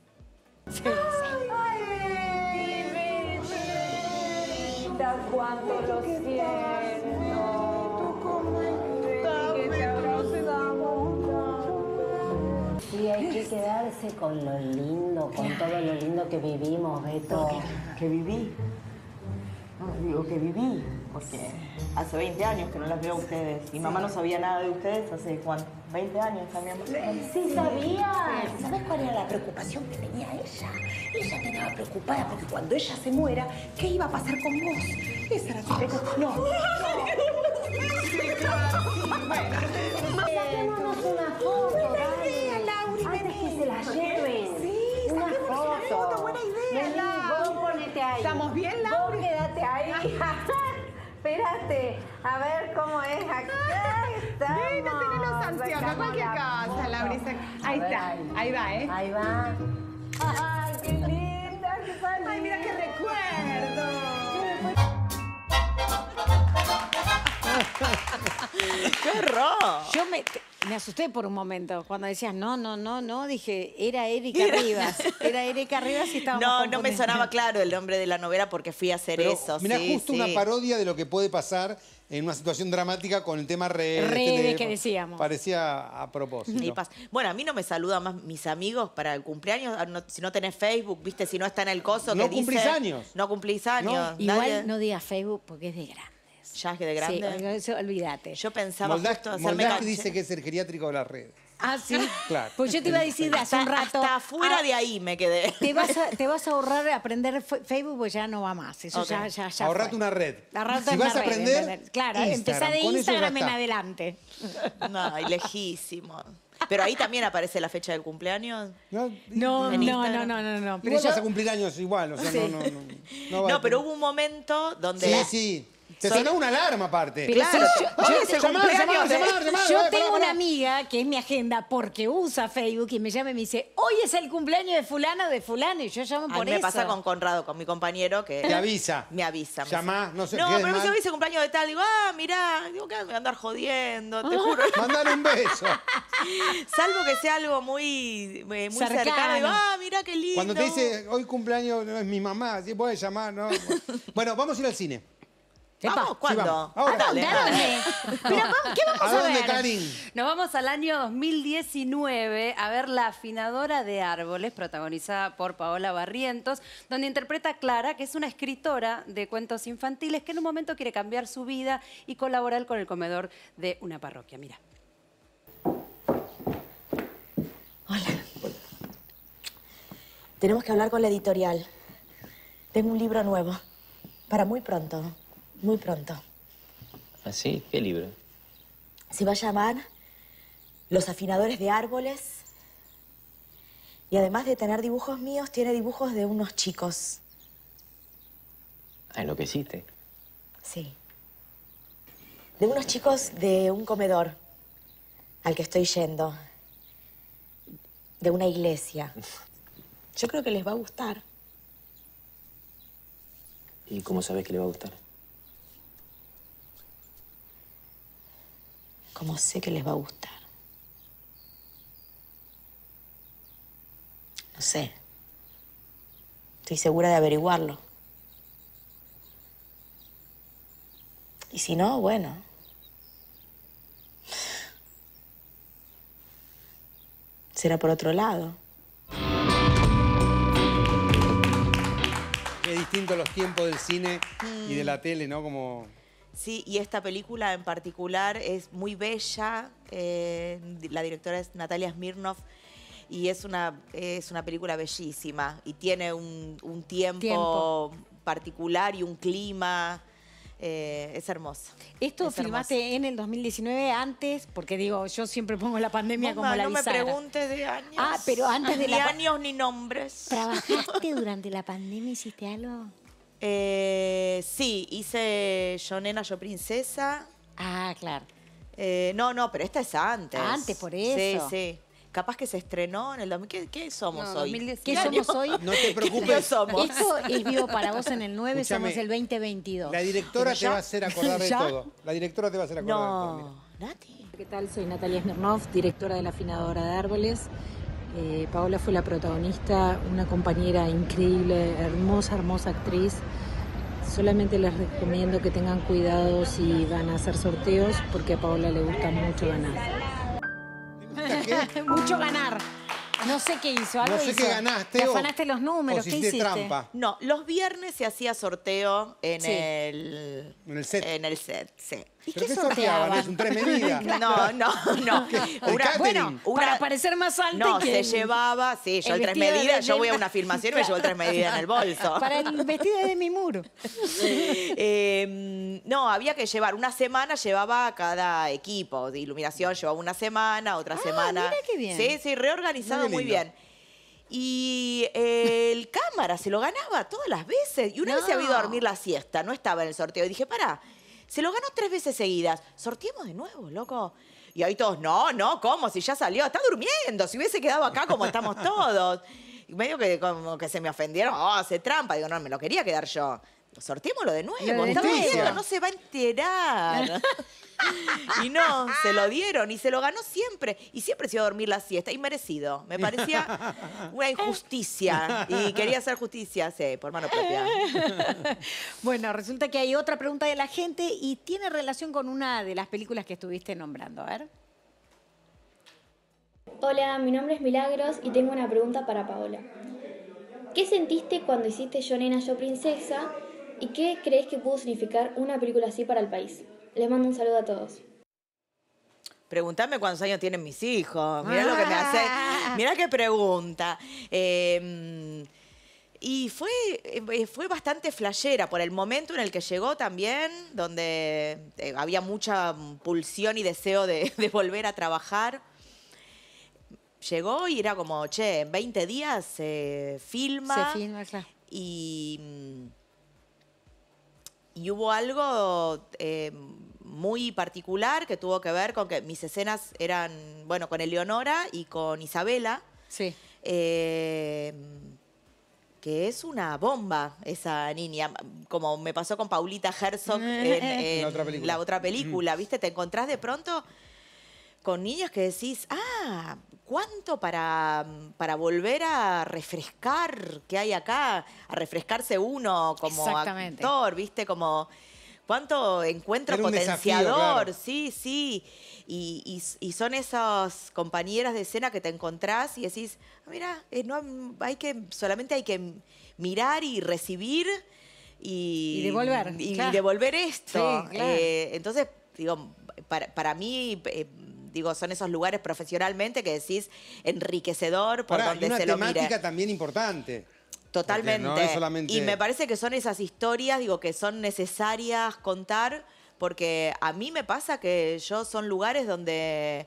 Cuánto lo siento. Que te abrazamos. Sí, hay que quedarse con lo lindo, con todo lo lindo que vivimos, Beto. ¿Que viví? No, digo que viví, porque hace 20 años que no las veo a ustedes. Mi mamá no sabía nada de ustedes hace, ¿cuánto? 20 años también. Sí, sabía. ¿Sabes cuál era la preocupación que tenía ella? Ella estaba preocupada porque cuando ella se muera, ¿qué iba a pasar con vos? Esa era su preocupación. No. Saquémonos una foto, dale. Antes que se la lleven. Sí, una foto. Buena idea, Laura. Vos ponete ahí. ¿Estamos bien, Laura? Vos quédate ahí. Espérate, a ver cómo es acá. Estamos. No tenés los anteojos, cualquier cosa, Laura. Ahí está, ahí va, ¿eh? Ahí va. Ay, qué linda, qué padre. Ay, mira qué recuerdo. ¡Qué horror! Yo me asusté por un momento. Cuando decías no, dije, era Erika Rivas. Era Erika Rivas y estábamos No me confundidos. sonaba claro el nombre de la novela porque fui a hacer eso. Mira, sí, justo sí. una parodia de lo que puede pasar en una situación dramática con el tema redes. Que decíamos. Parecía a propósito. Y bueno, a mí no me saludan más mis amigos para el cumpleaños. Si no tenés Facebook, viste, si no está en el coso No que cumplís dice... años. No cumplís años. Igual no digas Facebook porque es de grande. ¿Ya es de grande? Sí, eso olvídate. Yo pensaba justo hacerme Moldavsky dice que es el geriátrico de las redes. Ah, sí. Claro. Pues yo te iba a decir hace un rato. Hasta fuera de ahí me quedé. Te vas a ahorrar aprender Facebook porque ya no va más. Eso Ok. ya Ahorrate fue. una red. Ahorrate Si una vas a red, aprender, ¿entendés? Claro, Instagram. empezá de Con eso ya Instagram en está. adelante. No, y lejísimo. Pero ahí también aparece la fecha del cumpleaños. No. En Instagram. Pero Igual yo- vas a cumplir años igual, o sea, Sí. No, pero hubo un momento donde... Sí. Te sonó una alarma aparte. Pero Claro, sí, llamar, yo tengo una amiga que es mi agenda porque usa Facebook y me llama y me dice, hoy es el cumpleaños de fulano de fulano y yo llamo A por mí me eso. pasa con Conrado, con mi compañero, que... Te avisa. Me avisa. Llamás, no sé No, qué. pero me dice, hoy es el cumpleaños de tal. Digo, mirá. Digo, ¿qué me voy a andar jodiendo? Te juro. Mandale un beso. Salvo que sea algo muy cercano. Cercano. Digo, mirá qué lindo. Cuando te dice, hoy cumpleaños no es mi mamá, ¿sí puedes llamar? No. Bueno, vamos a ir al cine. ¿Vamos? ¿Cuándo? Sí, vamos. Ahora. Dale, dale. Pero, ¿qué vamos ¿A a dónde, ver? Karin? Nos vamos al año 2019 a ver La afinadora de árboles, protagonizada por Paola Barrientos, donde interpreta a Clara, que es una escritora de cuentos infantiles que en un momento quiere cambiar su vida y colaborar con el comedor de una parroquia. Mira. Tenemos que hablar con la editorial. Tengo un libro nuevo. Para muy pronto. Muy pronto. ¿Ah, sí? ¿Qué libro? Se va a llamar Los afinadores de árboles. Y además de tener dibujos míos, tiene dibujos de unos chicos. Ah, enloqueciste. Sí. De unos chicos de un comedor al que estoy yendo. De una iglesia. Yo creo que les va a gustar. ¿Y cómo sabes que le va a gustar? Como sé que les va a gustar. No sé. Estoy segura de averiguarlo. Y si no, bueno. Será por otro lado. Qué distinto los tiempos del cine y de la tele, ¿no? Como... Sí, y esta película en particular es muy bella. La directora es Natalia Smirnoff y es una película bellísima y tiene un tiempo particular y un clima. Es hermoso. Esto Es filmaste hermoso. en el 2019 antes, porque digo, yo siempre pongo la pandemia como la no me bisagra. preguntes de años. Ah, pero antes de ni la... años ni nombres. ¿Trabajaste durante la pandemia? ¿Hiciste algo? Sí, hice Yo Nena, Yo Princesa. Ah, claro. No, pero esta es antes. Antes, por eso. Sí. Capaz que se estrenó en el 2000. ¿Qué somos No, hoy? 2019. ¿Qué somos hoy? No te preocupes. ¿Qué somos? Esto es Vivo para vos en el 9, Escúchame, somos el 2022. La directora Pero te va a hacer acordar de ¿Ya? todo. La directora te va a hacer acordar de todo. mira. Nati. ¿Qué tal? Soy Natalia Smirnoff, directora de La Afinadora de Árboles. Paola fue la protagonista, una compañera increíble, hermosa actriz. Solamente les recomiendo que tengan cuidado si van a hacer sorteos, porque a Paola le gusta mucho ganar. Mucho ganar. No sé qué hizo, algo No sé hizo. qué ganaste Te o- afanaste los números, o ¿qué hiciste hiciste? trampa. No, los viernes se hacía sorteo en Sí. el... En el set. En el set, sí. ¿Y ¿Pero qué qué sorteaban? sorteaban? ¿Es un 3 medidas? No. ¿El catering? Para parecer más alta No, que se llevaba, sí, yo el el 3 vestido de medidas, yo voy a Demi- una filmación y me llevo el 3 medidas en el bolso. Para el vestido de Demi Moore. No, había que llevar, una semana llevaba cada equipo de iluminación, llevaba una semana, otra semana. mira qué bien. Sí, reorganizado muy lindo. bien. Y el cámara se lo ganaba todas las veces. Y una vez se había ido a dormir la siesta, no estaba en el sorteo. Y dije, pará, se lo ganó 3 veces seguidas. Sorteemos de nuevo, loco. Y ahí todos, no, ¿cómo? Si ya salió, está durmiendo. Si hubiese quedado acá como estamos todos. Y medio que como que se me ofendieron, hace trampa. Digo, no, me lo quería quedar yo. Sorteémoslo de nuevo, está Leticia. durmiendo, no se va a enterar. Y no, se lo dieron y se lo ganó siempre. Y siempre se iba a dormir la siesta. Y merecido. Me parecía una injusticia. Y quería hacer justicia, sí, por mano propia. Bueno, resulta que hay otra pregunta de la gente y tiene relación con una de las películas que estuviste nombrando. A ver. Hola, mi nombre es Milagros y tengo una pregunta para Paola. ¿Qué sentiste cuando hiciste Yo Nena, Yo Princesa? ¿Y qué crees que pudo significar una película así para el país? Les mando un saludo a todos. Preguntame cuántos años tienen mis hijos. Mirá lo que me hace. Mirá qué pregunta. Y fue bastante flashera por el momento en el que llegó también, donde había mucha pulsión y deseo de volver a trabajar. Llegó y era como, che, en 20 días se filma. Se filma, claro. Y hubo algo muy particular que tuvo que ver con que mis escenas eran, bueno, con Eleonora y con Isabela. Sí. Que es una bomba esa niña, como me pasó con Paulita Herzog en la otra película, ¿viste? Te encontrás de pronto con niños que decís, ¿cuánto para volver a refrescar qué hay acá? A refrescarse uno como Exactamente. actor, ¿viste? Como cuánto encuentro Era un potenciador, desafío, claro. sí. Y son esas compañeras de escena que te encontrás y decís, mira, solamente hay que mirar y recibir y devolver. Y claro. devolver esto. Sí, claro. Entonces, digo, para mí, son esos lugares profesionalmente que decís enriquecedor por Pará, y donde una se lo mire. temática también importante. Totalmente. Porque no es solamente- Y me parece que son esas historias, que son necesarias contar, porque a mí me pasa que son lugares donde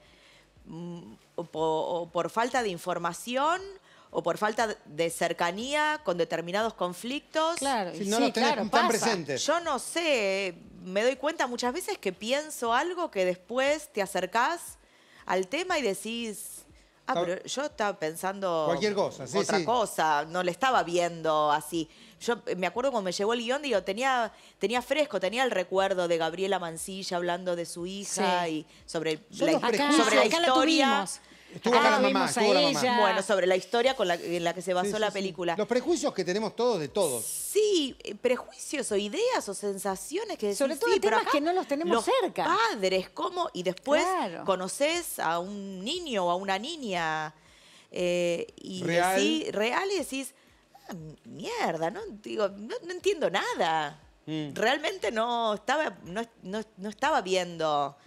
o por falta de información o por falta de cercanía con determinados conflictos. Claro, Si no los tenés tan pasa. presentes. Yo no sé, me doy cuenta muchas veces que pienso algo que después te acercás al tema y decís, pero yo estaba pensando Cualquier cosa, sí, otra sí. cosa, no le estaba viendo así. Yo me acuerdo cuando me llegó el guión, tenía fresco, tenía el recuerdo de Gabriela Mancilla hablando de su hija Sí. y sobre Son la, los sobre prejuicios. la Acá la historia. tuvimos. Estuvo acá la mamá, vimos a estuvo la mamá. ella. Bueno, sobre la historia en la que se basó Sí, sí, la sí. película. Los prejuicios que tenemos todos de todos. Sí, prejuicios o ideas o sensaciones que decís, Sobre todo sí, pero temas acá que no los tenemos cerca. Padres, ¿cómo? Y después Claro. conoces a un niño o a una niña y Real. real y decís, mierda, no entiendo nada. Realmente no estaba viendo.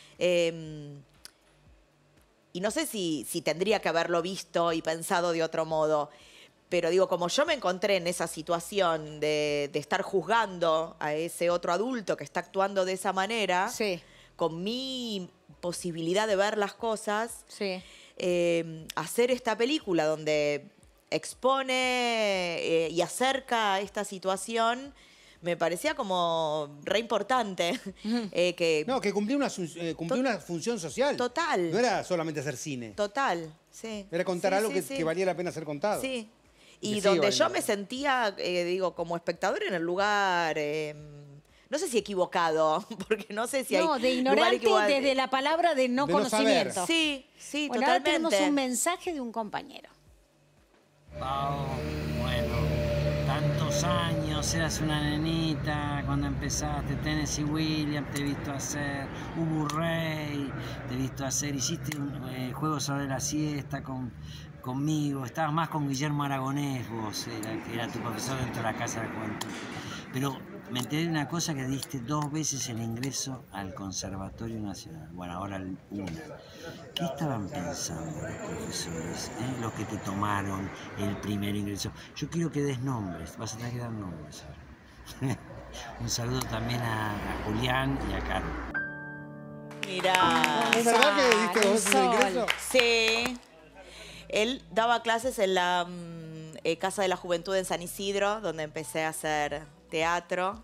Y no sé si tendría que haberlo visto y pensado de otro modo. Pero como yo me encontré en esa situación de estar juzgando a ese otro adulto que está actuando de esa manera, con mi posibilidad de ver las cosas, hacer esta película donde expone y acerca esta situación, me parecía como re importante. Que cumplía una función social. Total. No era solamente hacer cine. Total, sí. Era contar Sí, algo sí, que, sí. que valía la pena ser contado. Sí. Que Y sigue donde yo valiendo. me sentía, como espectador en el lugar, no sé si equivocado, porque no sé si hay No, de lugar ignorante equivocado. desde la palabra de no De no conocimiento. saber. Sí, Bueno, ahora totalmente. tenemos un mensaje de un compañero. Bueno, tantos años años, eras una nenita cuando empezaste, Tennessee Williams, te he visto hacer, Ubu Rey, te he visto hacer, hiciste un juego sobre la siesta conmigo, estabas más con Guillermo Aragonés vos, que era tu profesor dentro de la Casa de Juventud. Pero me enteré de una cosa, que diste 2 veces el ingreso al Conservatorio Nacional. Bueno, ahora una. ¿Qué estaban pensando los profesores, los que te tomaron el primer ingreso? Yo quiero que des nombres, vas a tener que dar nombres ahora. Un saludo también a Julián y a Carlos. Mirá. ¿Es verdad que diste 2 veces el ingreso? Sí. Él daba clases en la Casa de la Juventud en San Isidro, donde empecé a hacer teatro.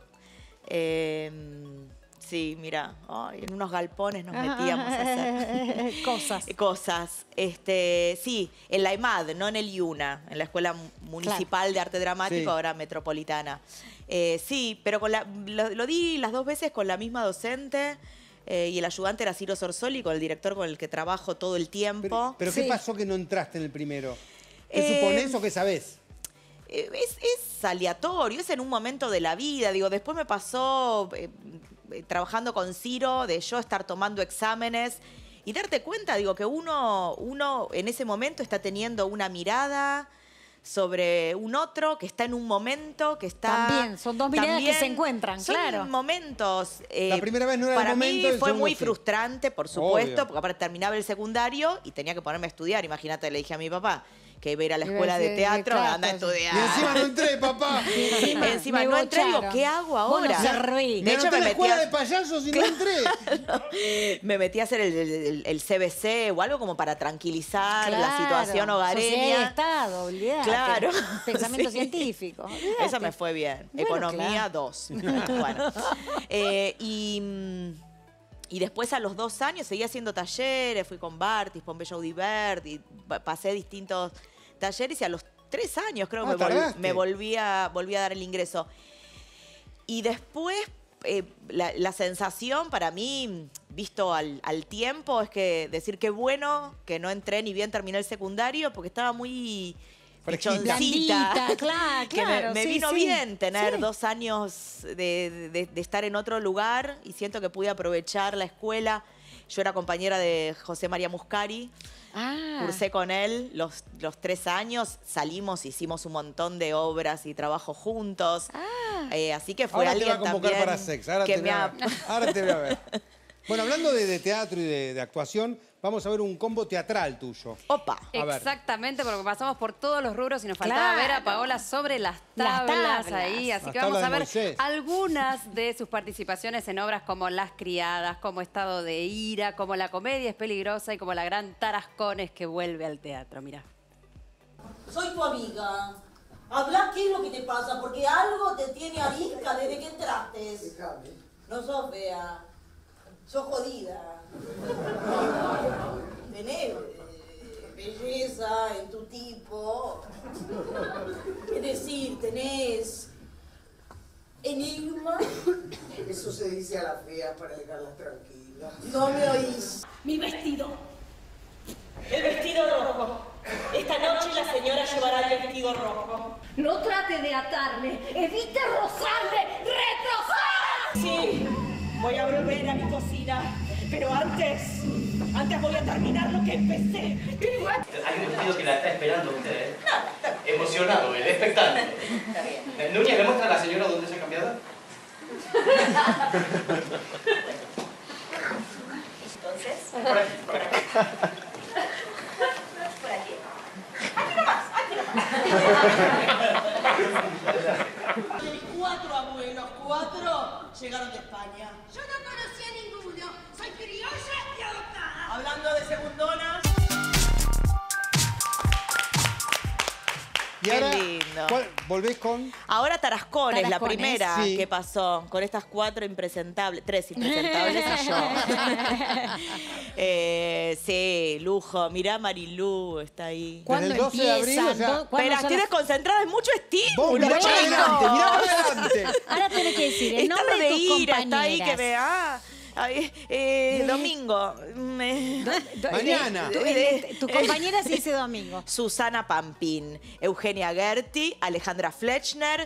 Sí, mira, en unos galpones nos metíamos a hacer cosas. Sí, en la EMAD, no en el IUNA, en la Escuela Municipal de Arte Dramático, Sí. ahora metropolitana. Sí, pero lo di las 2 veces con la misma docente. Y el ayudante era Ciro Sorsoli, con el director con el que trabajo todo el tiempo. ¿Pero qué pasó que no entraste en el primero? ¿Qué suponés o qué sabés? Es aleatorio, es en un momento de la vida. Digo, después me pasó trabajando con Ciro, de yo estar tomando exámenes y darte cuenta, digo, que uno en ese momento está teniendo una mirada sobre un otro que está en un momento, que está... También, son 2 miradas que se encuentran, son claro. momentos... La primera vez no era el para momento, mí el fue segundo muy sí. frustrante, por supuesto, Obvio. porque aparte terminaba el secundario y tenía que ponerme a estudiar. Imagínate, le dije a mi papá que iba a ir a la escuela de teatro, anda a estudiar. Y encima no entré, papá. Encima no entré, digo, ¿qué hago ahora? De hecho, me metí escuela de payasos y no entré. Me metí a hacer el CBC o algo como para tranquilizar la Claro, situación hogareña. Sociedad de Estado, olvidate. Claro. Pensamiento Sí. científico. olvidate. Esa me fue bien. Bueno, Economía, claro. 2. Bueno. Y después a los 2 años seguí haciendo talleres, fui con Bartis, Pompeyo Audibert, y pasé distintos talleres y a los 3 años creo que me volví a dar el ingreso. Y después la sensación para mí, visto al tiempo, es que decir que bueno que no entré ni bien terminé el secundario porque estaba muy... Blandita, claro, que me sí, vino sí. bien tener Sí. 2 años de estar en otro lugar y siento que pude aprovechar la escuela. Yo era compañera de José María Muscari, cursé con él los 3 años, salimos, hicimos un montón de obras y trabajo juntos. Así que fue Ahora alguien te va a convocar también para sex. Ahora que te me va ahora te voy a ver. Bueno, hablando de teatro y de actuación, vamos a ver un combo teatral tuyo. Opa. A ver. Exactamente, porque pasamos por todos los rubros y nos faltaba ver a Paola sobre las Las tablas, tablas. ahí. Así Las que vamos tablas a de ver Moisés. algunas de sus participaciones en obras como Las Criadas, como Estado de Ira, como La Comedia es Peligrosa y como La Gran Tarascones que vuelve al teatro. Mira. Soy tu amiga. Habla qué es lo que te pasa, porque algo te tiene arisca desde que entraste. No sos fea, sos jodida. Tenés belleza en tu tipo. Es decir, tenés enigma. Eso se dice a las feas para dejarlas tranquilas. No me oís. Mi vestido. El vestido rojo. Esta noche la señora llevará el vestido rojo. No trate de atarme. Evite rozarme. ¡Retroceda! Sí, voy a volver a mi cocina. Pero antes voy a terminar lo que empecé. Hay un vestido que la está esperando usted, ¿eh? Emocionado, él, expectante. Núñez, ¿le muestra a la señora dónde se ha cambiado? Entonces, Por aquí, por aquí. por aquí. Aquí nomás, aquí nomás. Mis 4 abuelos, 4 llegaron de España. Yo no conocí a ninguno. Soy criolla y adoptada. Hablando de segundonas. Y Qué ahora, lindo. ¿volvés con? Ahora Tarascones, la Tarascones, primera sí. que pasó, con estas 4 impresentables, 3 impresentables y yo. Sí, lujo. Mirá, Marilú está ahí. Desde el 12 de abril, o sea, Pero estoy desconcentrada, es mucho estímulo. Vos mirá para chicos. adelante, mirá para adelante. Ahora tenés que decir el Está nombre lo de de tus Ira, está ahí que compañeras. vea. Domingo. Mañana. Tu compañera se dice Domingo. Susana Pampín, Eugenia Gerti, Alejandra Fletchner,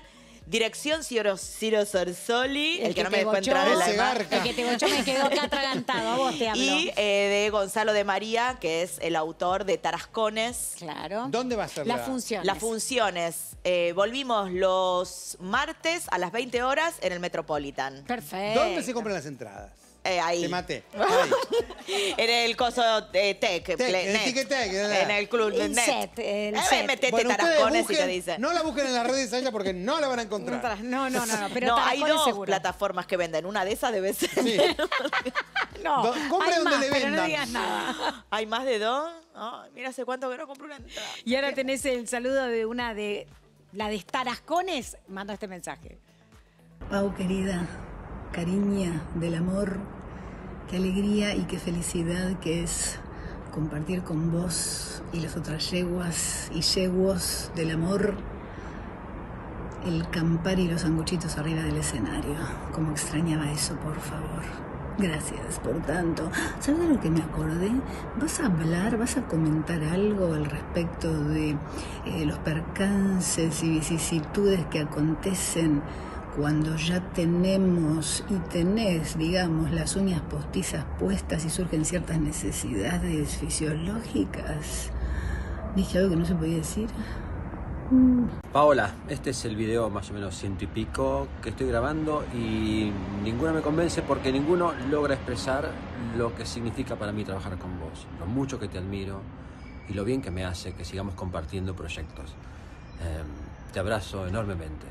Dirección Ciro Sorsoli, el que no me dejó bochó, entrar en la el que te bochó me quedó acá atragantado, a vos te hablo. Y de Gonzalo de María, que es el autor de Tarascones. Claro. ¿Dónde va a ser Las funciones. Las funciones. Volvimos los martes a las 20 horas en el Metropolitan. Perfecto. ¿Dónde se compran las entradas? Ahí. Te maté. Ahí. En el coso Tech. el Ticket Tech. En el club El Net. set, set. Metete Bueno, ustedes Tarascones y busquen, te dice. no la busquen en las redes a ella porque no la van a encontrar. No, pero No, hay Tarascones dos seguro. plataformas que venden. Una de esas debe ser. Sí. No, compre hay donde más, le pero no vendan. digas nada. ¿Hay más de dos? Ay, mira, hace cuánto que no compro una entrada. Y ahora tenés el saludo de la de Tarascones. Manda este mensaje. Pau, querida, cariña del amor, qué alegría y qué felicidad que es compartir con vos y las otras yeguas y yeguos del amor el Campari y los sanguchitos arriba del escenario. Como extrañaba eso, por favor. Gracias por tanto. ¿Sabes de lo que me acordé? ¿Vas a hablar, vas a comentar algo al respecto de los percances y vicisitudes que acontecen cuando ya tenemos y tenés, digamos, las uñas postizas puestas y surgen ciertas necesidades fisiológicas? ¿Dije algo que no se podía decir? Paola, este es el video más o menos 100 y pico que estoy grabando y ninguno me convence porque ninguno logra expresar lo que significa para mí trabajar con vos, lo mucho que te admiro y lo bien que me hace que sigamos compartiendo proyectos. Te abrazo enormemente.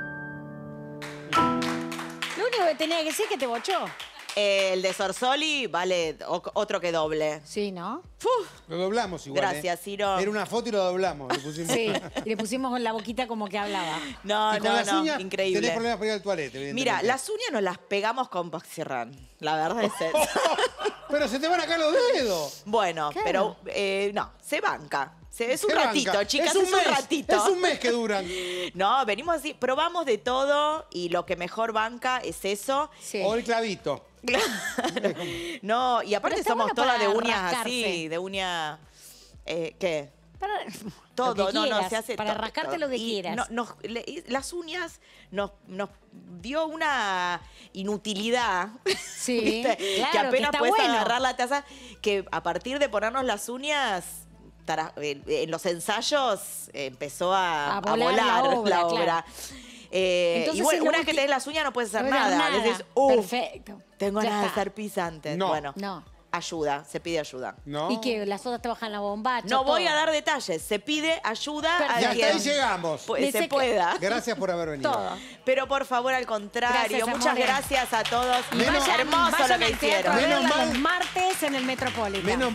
Lo único que tenía que decir es que te bochó. El de Sorsoli vale otro que doble. Sí, ¿no? Lo doblamos igual. Gracias, Ciro. Era una foto y lo doblamos. Le pusimos. Sí, y le pusimos con la boquita como que hablaba. No, Y con las uñas increíble. tenés problemas para ir al toalete, evidentemente. Mira, las uñas nos las pegamos con Boxirran. La verdad es esa. Pero se te van acá los dedos. Bueno, Claro. pero no, se banca. Es un Se banca. ratito, chicas, Es un mes, ratito. es un mes que duran. No, venimos así, probamos de todo y lo que mejor banca es eso. Sí. O el clavito. Claro. No, y aparte Pero está somos bueno todas de para uñas rascarse. así, de uña... ¿Qué? Para, Todo, lo que no, quieras, se hace para todo, rascarte todo. lo que Y quieras. las uñas nos dio una inutilidad. Sí, ¿viste? claro, que apenas que está puedes bueno. agarrar la taza, que a partir de ponernos las uñas, en los ensayos empezó a volar la obra, claro. Y Entonces, bueno, es lo una vez que ulti- tenés las uñas no puedes hacer no hagas nada. nada. Decís, Perfecto. tengo Ya ganas de está. ser pisante. No. Bueno, No. ayuda, se pide ayuda. No. Y que las otras te bajan la bombacha. No voy todo. a dar detalles, se pide ayuda Perfecto. a Y hasta quien ahí llegamos. se pueda. Gracias por haber venido. Todo. Pero por favor, al contrario, Gracias, muchas amores. gracias a todos. Y vayan hermoso lo al que teatro hicieron. a verla Menos mal. los martes en el Metropolitan. Menos